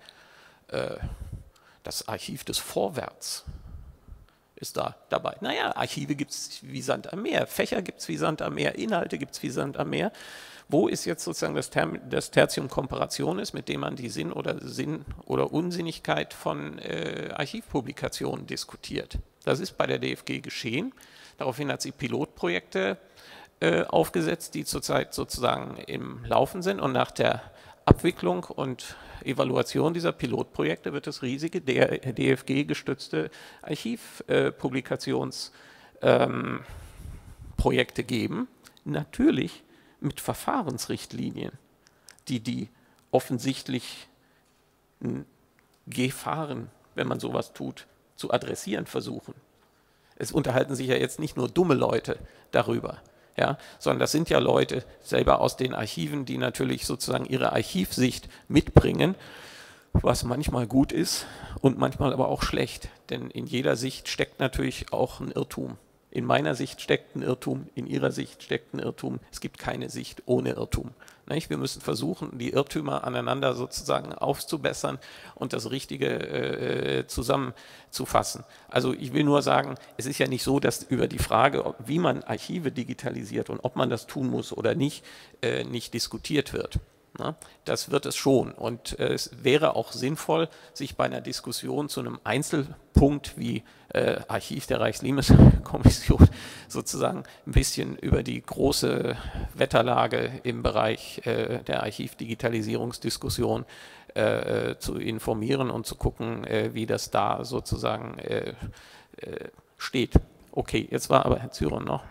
Das Archiv des Vorwärts ist da dabei. Naja, Archive gibt es wie Sand am Meer, Fächer gibt es wie Sand am Meer, Inhalte gibt es wie Sand am Meer. Wo ist jetzt sozusagen das, Term, das Tertium Comparationis, mit dem man die Sinn oder Sinn oder Unsinnigkeit von äh, Archivpublikationen diskutiert? Das ist bei der D F G geschehen. Daraufhin hat sie Pilotprojekte äh, aufgesetzt, die zurzeit sozusagen im Laufen sind, und nach der Abwicklung und Evaluation dieser Pilotprojekte wird es riesige D F G-gestützte Archivpublikationsprojekte ähm, geben. Natürlich mit Verfahrensrichtlinien, die die offensichtlichen Gefahren, wenn man sowas tut, zu adressieren versuchen. Es unterhalten sich ja jetzt nicht nur dumme Leute darüber, ja, sondern das sind ja Leute selber aus den Archiven, die natürlich sozusagen ihre Archivsicht mitbringen, was manchmal gut ist und manchmal aber auch schlecht, denn in jeder Sicht steckt natürlich auch ein Irrtum. In meiner Sicht steckt ein Irrtum, in Ihrer Sicht steckt ein Irrtum. Es gibt keine Sicht ohne Irrtum. Wir müssen versuchen, die Irrtümer aneinander sozusagen aufzubessern und das Richtige äh, zusammenzufassen. Also ich will nur sagen, es ist ja nicht so, dass über die Frage, wie man Archive digitalisiert und ob man das tun muss oder nicht, äh, nicht diskutiert wird. Das wird es schon, und äh, es wäre auch sinnvoll, sich bei einer Diskussion zu einem Einzelpunkt wie äh, Archiv der Reichs-Limes-Kommission sozusagen ein bisschen über die große Wetterlage im Bereich äh, der Archivdigitalisierungsdiskussion äh, zu informieren und zu gucken, äh, wie das da sozusagen äh, äh, steht. Okay, jetzt war aber Herr Zyron noch.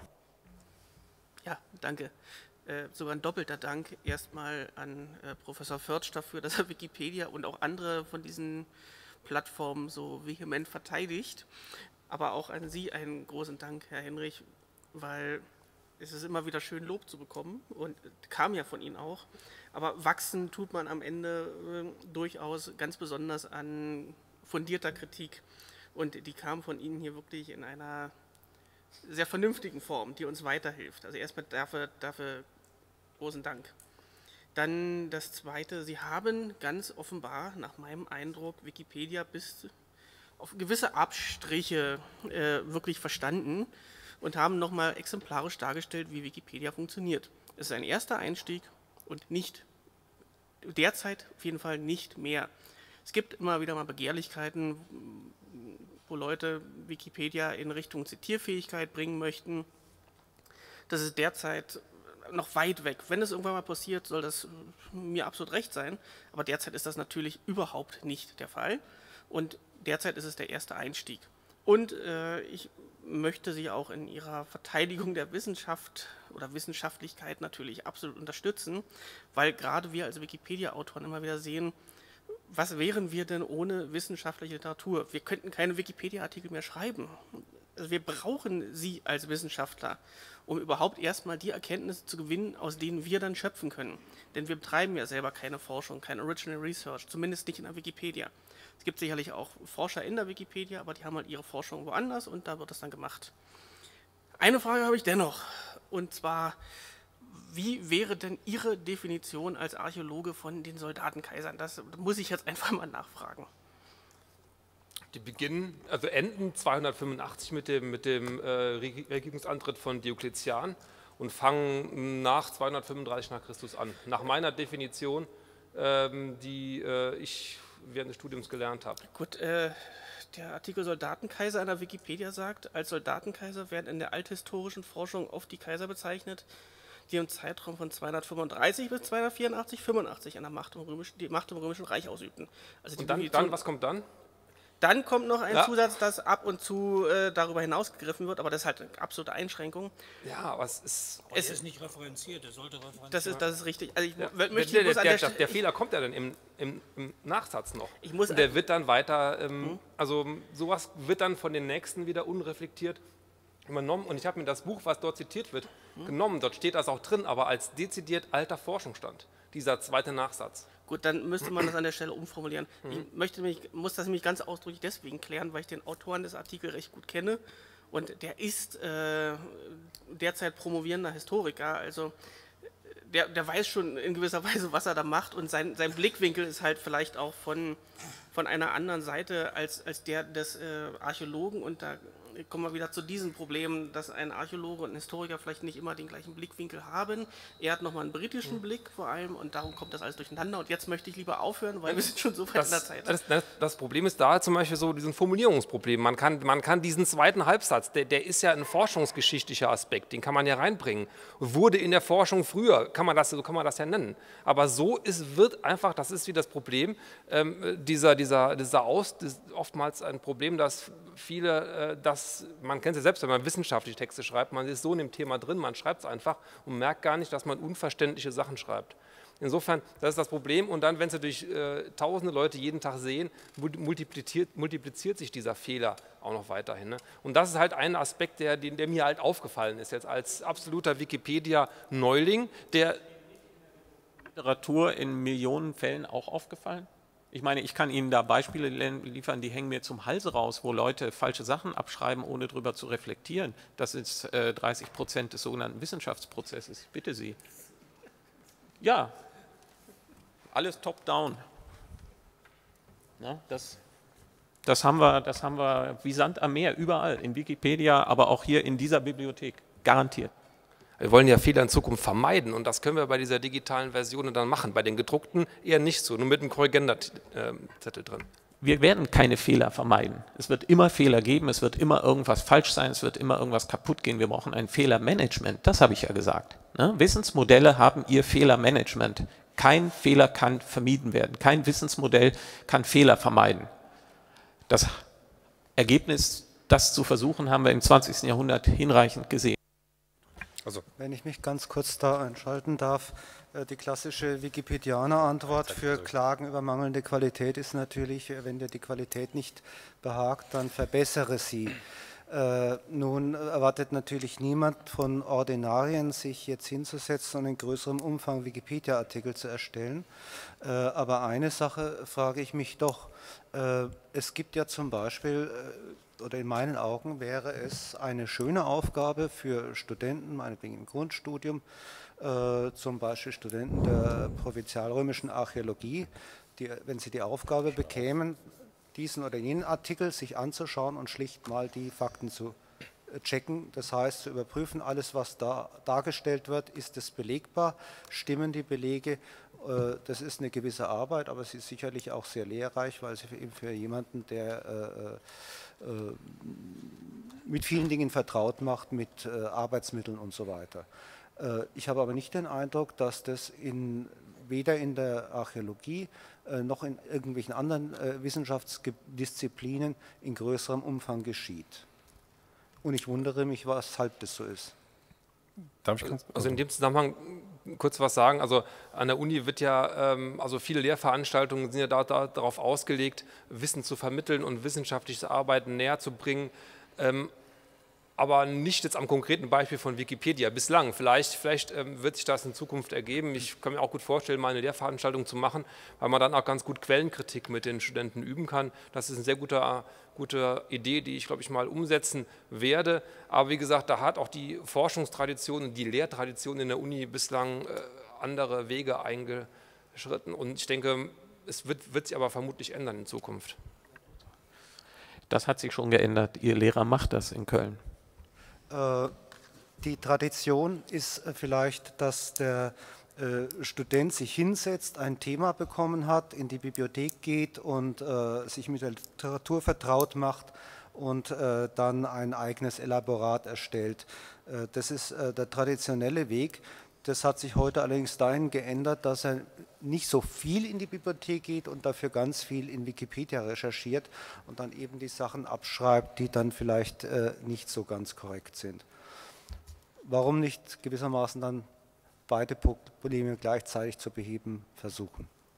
Ja, danke. Äh, sogar ein doppelter Dank erstmal an äh, Professor Förtsch dafür, dass er Wikipedia und auch andere von diesen Plattformen so vehement verteidigt. Aber auch an Sie einen großen Dank, Herr Henrich, weil es ist immer wieder schön, Lob zu bekommen, und kam ja von Ihnen auch. Aber wachsen tut man am Ende äh, durchaus ganz besonders an fundierter Kritik. Und die kam von Ihnen hier wirklich in einer sehr vernünftigen Form, die uns weiterhilft. Also erstmal dafür, dafür großen Dank. Dann das Zweite, Sie haben ganz offenbar, nach meinem Eindruck, Wikipedia bis auf gewisse Abstriche äh, wirklich verstanden und haben nochmal exemplarisch dargestellt, wie Wikipedia funktioniert. Es ist ein erster Einstieg und nicht, derzeit auf jeden Fall nicht mehr. Es gibt immer wieder mal Begehrlichkeiten, wo Leute Wikipedia in Richtung Zitierfähigkeit bringen möchten. Das ist derzeit noch weit weg. Wenn es irgendwann mal passiert, soll das mir absolut recht sein, aber derzeit ist das natürlich überhaupt nicht der Fall, und derzeit ist es der erste Einstieg. Und äh, ich möchte Sie auch in Ihrer Verteidigung der Wissenschaft oder Wissenschaftlichkeit natürlich absolut unterstützen, weil gerade wir als Wikipedia-Autoren immer wieder sehen, was wären wir denn ohne wissenschaftliche Literatur? Wir könnten keine Wikipedia-Artikel mehr schreiben. Also wir brauchen Sie als Wissenschaftler, um überhaupt erstmal die Erkenntnisse zu gewinnen, aus denen wir dann schöpfen können. Denn wir betreiben ja selber keine Forschung, keine Original Research, zumindest nicht in der Wikipedia. Es gibt sicherlich auch Forscher in der Wikipedia, aber die haben halt ihre Forschung woanders und da wird das dann gemacht. Eine Frage habe ich dennoch, und zwar, wie wäre denn Ihre Definition als Archäologe von den Soldatenkaisern? Das muss ich jetzt einfach mal nachfragen. Die beginnen, also enden zweihundertfünfundachtzig mit dem, mit dem äh, Regierungsantritt von Diokletian und fangen nach zweihundertfünfunddreißig nach Christus an. Nach meiner Definition, ähm, die äh, ich während des Studiums gelernt habe. Gut, äh, der Artikel Soldatenkaiser in der Wikipedia sagt, als Soldatenkaiser werden in der althistorischen Forschung oft die Kaiser bezeichnet, die im Zeitraum von zweihundertfünfunddreißig bis zweihundertvierundachtzig, fünfundachtzig an der Macht im Römischen, die Macht im Römischen Reich ausübten. Also die und dann, dann, was kommt dann? Dann kommt noch ein ja. Zusatz, das ab und zu äh, darüber hinaus gegriffen wird, aber das ist halt eine absolute Einschränkung. Ja, aber es ist... Es ist nicht referenziert, es sollte referenziert das ist, das ist richtig. Also ich ja. möchte der, der, der, der, der Fehler kommt ja dann im, im, im Nachsatz noch. Ich muss und der wird dann weiter, ähm, hm? also sowas wird dann von den Nächsten wieder unreflektiert übernommen. Und ich habe mir das Buch, was dort zitiert wird, hm? genommen. Dort steht das auch drin, aber als dezidiert alter Forschungsstand, dieser zweite Nachsatz. Gut, dann müsste man das an der Stelle umformulieren. Ich möchte mich, muss das nämlich ganz ausdrücklich deswegen klären, weil ich den Autoren des Artikels recht gut kenne. Und der ist äh, derzeit promovierender Historiker, also der, der weiß schon in gewisser Weise, was er da macht, und sein, sein Blickwinkel ist halt vielleicht auch von, von einer anderen Seite als, als der des äh, Archäologen, und da kommen wir wieder zu diesem Problem, dass ein Archäologe und ein Historiker vielleicht nicht immer den gleichen Blickwinkel haben. Er hat nochmal einen britischen Blick vor allem, und darum kommt das alles durcheinander, und jetzt möchte ich lieber aufhören, weil wir sind schon so weit das, in der Zeit. Das, das, das Problem ist da zum Beispiel so diesen Formulierungsproblem. Man kann, man kann diesen zweiten Halbsatz, der, der ist ja ein forschungsgeschichtlicher Aspekt, den kann man ja reinbringen. Wurde in der Forschung früher, kann man das, so kann man das ja nennen. Aber so ist, wird einfach, das ist wie das Problem, ähm, dieser, dieser, dieser Aus, das ist oftmals ein Problem, dass viele, äh, das man kennt es ja selbst, wenn man wissenschaftliche Texte schreibt, man ist so in dem Thema drin, man schreibt es einfach und merkt gar nicht, dass man unverständliche Sachen schreibt. Insofern, das ist das Problem, und dann, wenn es natürlich äh, tausende Leute jeden Tag sehen, multipliziert, multipliziert sich dieser Fehler auch noch weiterhin. Ne? Und das ist halt ein Aspekt, der, der mir halt aufgefallen ist, jetzt als absoluter Wikipedia-Neuling, der Literatur in Millionen Fällen auch aufgefallen? Ich meine, ich kann Ihnen da Beispiele liefern, die hängen mir zum Halse raus, wo Leute falsche Sachen abschreiben, ohne drüber zu reflektieren. Das ist äh, dreißig Prozent des sogenannten Wissenschaftsprozesses. Ich bitte Sie. Ja, alles top-down. Ja, das, das, haben wir, das haben wir wie Sand am Meer, überall, in Wikipedia, aber auch hier in dieser Bibliothek, garantiert. Wir wollen ja Fehler in Zukunft vermeiden, und das können wir bei dieser digitalen Version dann machen. Bei den gedruckten eher nicht so, nur mit einem Korrigenderzettel drin. Wir werden keine Fehler vermeiden. Es wird immer Fehler geben, es wird immer irgendwas falsch sein, es wird immer irgendwas kaputt gehen. Wir brauchen ein Fehlermanagement, das habe ich ja gesagt. Ne? Wissensmodelle haben ihr Fehlermanagement. Kein Fehler kann vermieden werden. Kein Wissensmodell kann Fehler vermeiden. Das Ergebnis, das zu versuchen, haben wir im zwanzigsten Jahrhundert hinreichend gesehen. Also. Wenn ich mich ganz kurz da einschalten darf, die klassische Wikipedianer-Antwort für Klagen über mangelnde Qualität ist natürlich, wenn dir die Qualität nicht behagt, dann verbessere sie. Äh, nun erwartet natürlich niemand von Ordinarien, sich jetzt hinzusetzen und in größerem Umfang Wikipedia-Artikel zu erstellen. Äh, aber eine Sache frage ich mich doch. Äh, es gibt ja zum Beispiel, äh, oder in meinen Augen wäre es eine schöne Aufgabe für Studenten, meinetwegen im Grundstudium, äh, zum Beispiel Studenten der provinzialrömischen Archäologie, die, wenn sie die Aufgabe bekämen, diesen oder jenen Artikel sich anzuschauen und schlicht mal die Fakten zu checken. Das heißt, zu überprüfen, alles, was da dargestellt wird, ist es belegbar, stimmen die Belege. Das ist eine gewisse Arbeit, aber sie ist sicherlich auch sehr lehrreich, weil sie für, für jemanden, der äh, äh, mit vielen Dingen vertraut macht, mit äh, Arbeitsmitteln und so weiter. Äh, ich habe aber nicht den Eindruck, dass das in, weder in der Archäologie noch in irgendwelchen anderen äh, Wissenschaftsdisziplinen in größerem Umfang geschieht. Und ich wundere mich, weshalb das so ist. Darf ich ganz also in dem Zusammenhang kurz was sagen. Also an der Uni wird ja, ähm, also viele Lehrveranstaltungen sind ja da, da, darauf ausgelegt, Wissen zu vermitteln und wissenschaftliches Arbeiten näher zu bringen. Ähm, aber nicht jetzt am konkreten Beispiel von Wikipedia bislang. Vielleicht, vielleicht ähm, wird sich das in Zukunft ergeben. Ich kann mir auch gut vorstellen, mal eine Lehrveranstaltung zu machen, weil man dann auch ganz gut Quellenkritik mit den Studenten üben kann. Das ist eine sehr gute, gute Idee, die ich, glaube ich, mal umsetzen werde. Aber wie gesagt, da hat auch die Forschungstradition und die Lehrtradition in der Uni bislang äh, andere Wege eingeschritten. Und ich denke, es wird, wird sich aber vermutlich ändern in Zukunft. Das hat sich schon geändert. Ihr Lehrer macht das in Köln. Die Tradition ist vielleicht, dass der Student sich hinsetzt, ein Thema bekommen hat, in die Bibliothek geht und äh, sich mit der Literatur vertraut macht und äh, dann ein eigenes Elaborat erstellt. Äh, das ist äh, der traditionelle Weg. Das hat sich heute allerdings dahin geändert, dass er nicht so viel in die Bibliothek geht und dafür ganz viel in Wikipedia recherchiert und dann eben die Sachen abschreibt, die dann vielleicht äh, nicht so ganz korrekt sind. Warum nicht gewissermaßen dann beide Probleme gleichzeitig zu beheben versuchen?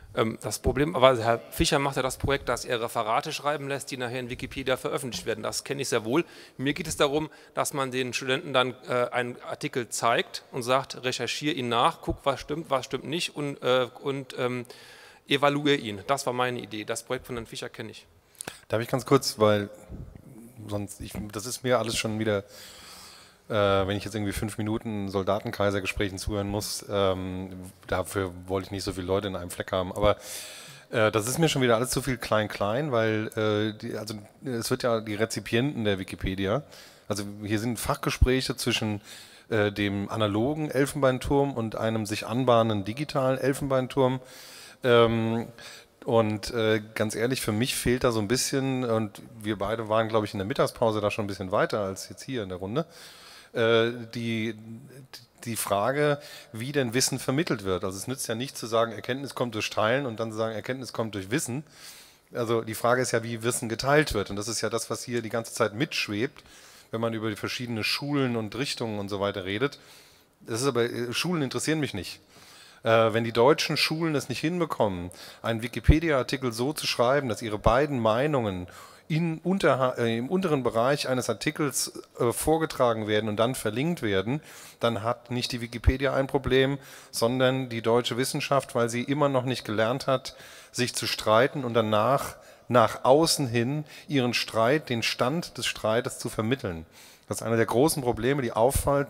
Das Problem, aber Herr Fischer macht ja das Projekt, dass er Referate schreiben lässt, die nachher in Wikipedia veröffentlicht werden. Das kenne ich sehr wohl. Mir geht es darum, dass man den Studenten dann äh, einen Artikel zeigt und sagt, recherchiere ihn nach, guck, was stimmt, was stimmt nicht und, äh, und ähm, evaluiere ihn. Das war meine Idee. Das Projekt von Herrn Fischer kenne ich. Darf ich ganz kurz, weil sonst, ich, das ist mir alles schon wieder... Äh, wenn ich jetzt irgendwie fünf Minuten Soldatenkaisergesprächen zuhören muss, ähm, dafür wollte ich nicht so viele Leute in einem Fleck haben, aber äh, das ist mir schon wieder alles zu viel klein-klein, weil äh, die, also es wird ja die Rezipienten der Wikipedia, also hier sind Fachgespräche zwischen äh, dem analogen Elfenbeinturm und einem sich anbahnenden digitalen Elfenbeinturm. Ähm, Und äh, ganz ehrlich, für mich fehlt da so ein bisschen, und wir beide waren, glaube ich, in der Mittagspause da schon ein bisschen weiter als jetzt hier in der Runde, äh, die, die Frage, wie denn Wissen vermittelt wird. Also es nützt ja nicht zu sagen, Erkenntnis kommt durch Teilen und dann zu sagen, Erkenntnis kommt durch Wissen. Also die Frage ist ja, wie Wissen geteilt wird. Und das ist ja das, was hier die ganze Zeit mitschwebt, wenn man über die verschiedenen Schulen und Richtungen und so weiter redet. Das ist aber, Schulen interessieren mich nicht. Wenn die deutschen Schulen es nicht hinbekommen, einen Wikipedia-Artikel so zu schreiben, dass ihre beiden Meinungen in unter, äh, im unteren Bereich eines Artikels äh, vorgetragen werden und dann verlinkt werden, dann hat nicht die Wikipedia ein Problem, sondern die deutsche Wissenschaft, weil sie immer noch nicht gelernt hat, sich zu streiten und danach nach außen hin ihren Streit, den Stand des Streites zu vermitteln. Das ist einer der großen Probleme, die auffällt.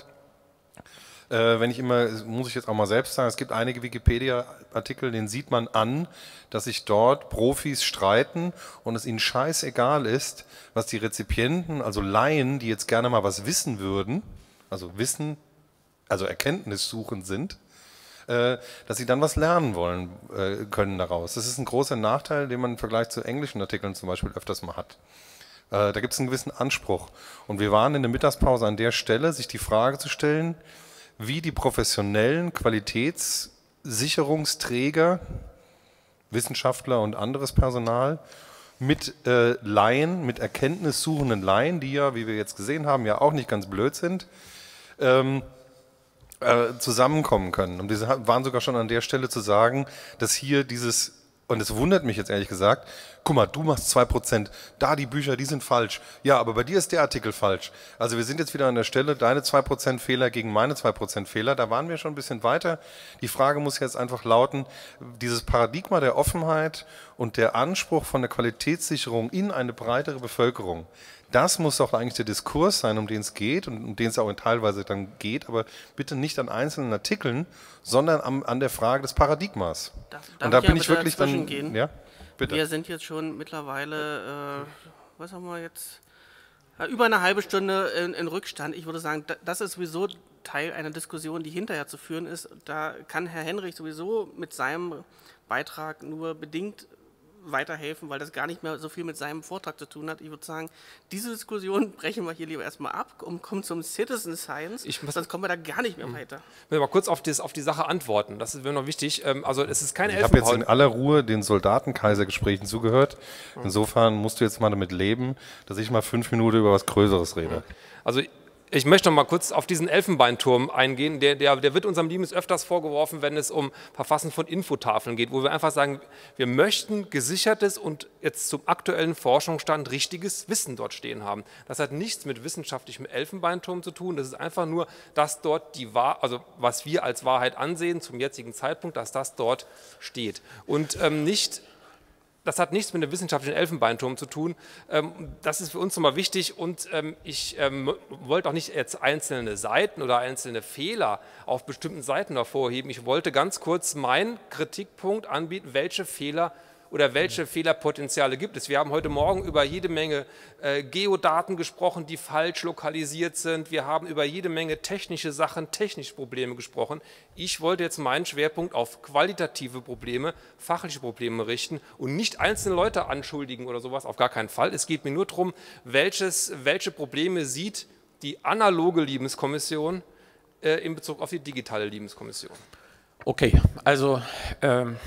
Äh, wenn ich immer, muss ich jetzt auch mal selbst sagen, es gibt einige Wikipedia-Artikel, denen sieht man an, dass sich dort Profis streiten und es ihnen scheißegal ist, was die Rezipienten, also Laien, die jetzt gerne mal was wissen würden, also Wissen, also erkenntnissuchend sind, äh, dass sie dann was lernen wollen äh, können daraus. Das ist ein großer Nachteil, den man im Vergleich zu englischen Artikeln zum Beispiel öfters mal hat. Äh, da gibt es einen gewissen Anspruch. Und wir waren in der Mittagspause an der Stelle, sich die Frage zu stellen, wie die professionellen Qualitätssicherungsträger, Wissenschaftler und anderes Personal mit äh, Laien, mit erkenntnissuchenden Laien, die ja, wie wir jetzt gesehen haben, ja auch nicht ganz blöd sind, ähm, äh, zusammenkommen können. Und wir waren sogar schon an der Stelle zu sagen, dass hier dieses, und es wundert mich jetzt ehrlich gesagt, guck mal, du machst zwei Prozent, da die Bücher, die sind falsch. Ja, aber bei dir ist der Artikel falsch. Also wir sind jetzt wieder an der Stelle, deine zwei Prozent Fehler gegen meine zwei Prozent Fehler, da waren wir schon ein bisschen weiter. Die Frage muss jetzt einfach lauten, dieses Paradigma der Offenheit und der Anspruch von der Qualitätssicherung in eine breitere Bevölkerung, das muss doch eigentlich der Diskurs sein, um den es geht und um den es auch teilweise dann geht, aber bitte nicht an einzelnen Artikeln, sondern an, an der Frage des Paradigmas. Darf, darf und da bin ich wirklich dann... Gehen? Ja, bitte. Wir sind jetzt schon mittlerweile, äh, was haben wir jetzt, ja, über eine halbe Stunde in, in Rückstand. Ich würde sagen, das ist sowieso Teil einer Diskussion, die hinterher zu führen ist. Da kann Herr Henrich sowieso mit seinem Beitrag nur bedingt weiterhelfen, weil das gar nicht mehr so viel mit seinem Vortrag zu tun hat. Ich würde sagen, diese Diskussion brechen wir hier lieber erstmal ab und kommen zum Citizen Science, ich muss, sonst kommen wir da gar nicht mehr weiter. Ich will mal kurz auf, das, auf die Sache antworten, das ist mir noch wichtig. Also es ist keine Ich habe jetzt in aller Ruhe den Soldatenkaisergesprächen zugehört. Insofern musst du jetzt mal damit leben, dass ich mal fünf Minuten über was Größeres rede. Also ich möchte noch mal kurz auf diesen Elfenbeinturm eingehen. Der, der, der wird unserem Limes öfters vorgeworfen, wenn es um Verfassen von Infotafeln geht, wo wir einfach sagen, wir möchten gesichertes und jetzt zum aktuellen Forschungsstand richtiges Wissen dort stehen haben. Das hat nichts mit wissenschaftlichem Elfenbeinturm zu tun. Das ist einfach nur, dass dort die Wahr, also was wir als Wahrheit ansehen zum jetzigen Zeitpunkt, dass das dort steht. Und ähm, nicht... Das hat nichts mit dem wissenschaftlichen Elfenbeinturm zu tun. Das ist für uns nochmal wichtig und ich wollte auch nicht jetzt einzelne Seiten oder einzelne Fehler auf bestimmten Seiten hervorheben. Ich wollte ganz kurz meinen Kritikpunkt anbieten, welche Fehler oder welche Fehlerpotenziale gibt es. Wir haben heute Morgen über jede Menge äh, Geodaten gesprochen, die falsch lokalisiert sind. Wir haben über jede Menge technische Sachen, technische Probleme gesprochen. Ich wollte jetzt meinen Schwerpunkt auf qualitative Probleme, fachliche Probleme richten und nicht einzelne Leute anschuldigen oder sowas, auf gar keinen Fall. Es geht mir nur darum, welches, welche Probleme sieht die analoge Liebenskommission äh, in Bezug auf die digitale Liebenskommission. Okay, also ähm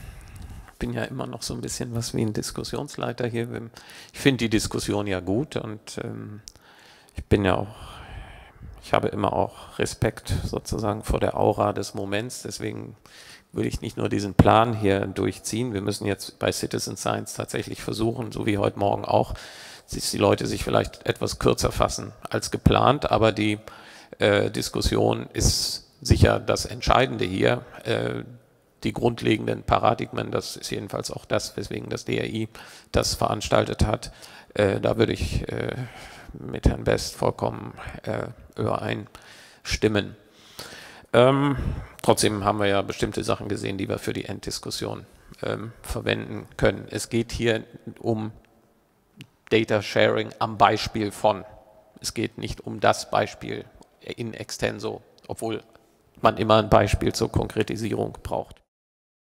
ich bin ja immer noch so ein bisschen was wie ein Diskussionsleiter hier. Ich finde die Diskussion ja gut und ähm, ich bin ja auch, ich habe immer auch Respekt sozusagen vor der Aura des Moments, deswegen würde ich nicht nur diesen Plan hier durchziehen. Wir müssen jetzt bei Citizen Science tatsächlich versuchen, so wie heute Morgen auch, dass die Leute sich vielleicht etwas kürzer fassen als geplant, aber die äh, Diskussion ist sicher das Entscheidende hier. Äh, die grundlegenden Paradigmen, das ist jedenfalls auch das, weswegen das D R I das veranstaltet hat. Äh, da würde ich äh, mit Herrn Best vollkommen äh, übereinstimmen. Ähm, trotzdem haben wir ja bestimmte Sachen gesehen, die wir für die Enddiskussion ähm, verwenden können. Es geht hier um Data Sharing am Beispiel von. Es geht nicht um das Beispiel in extenso, obwohl man immer ein Beispiel zur Konkretisierung braucht.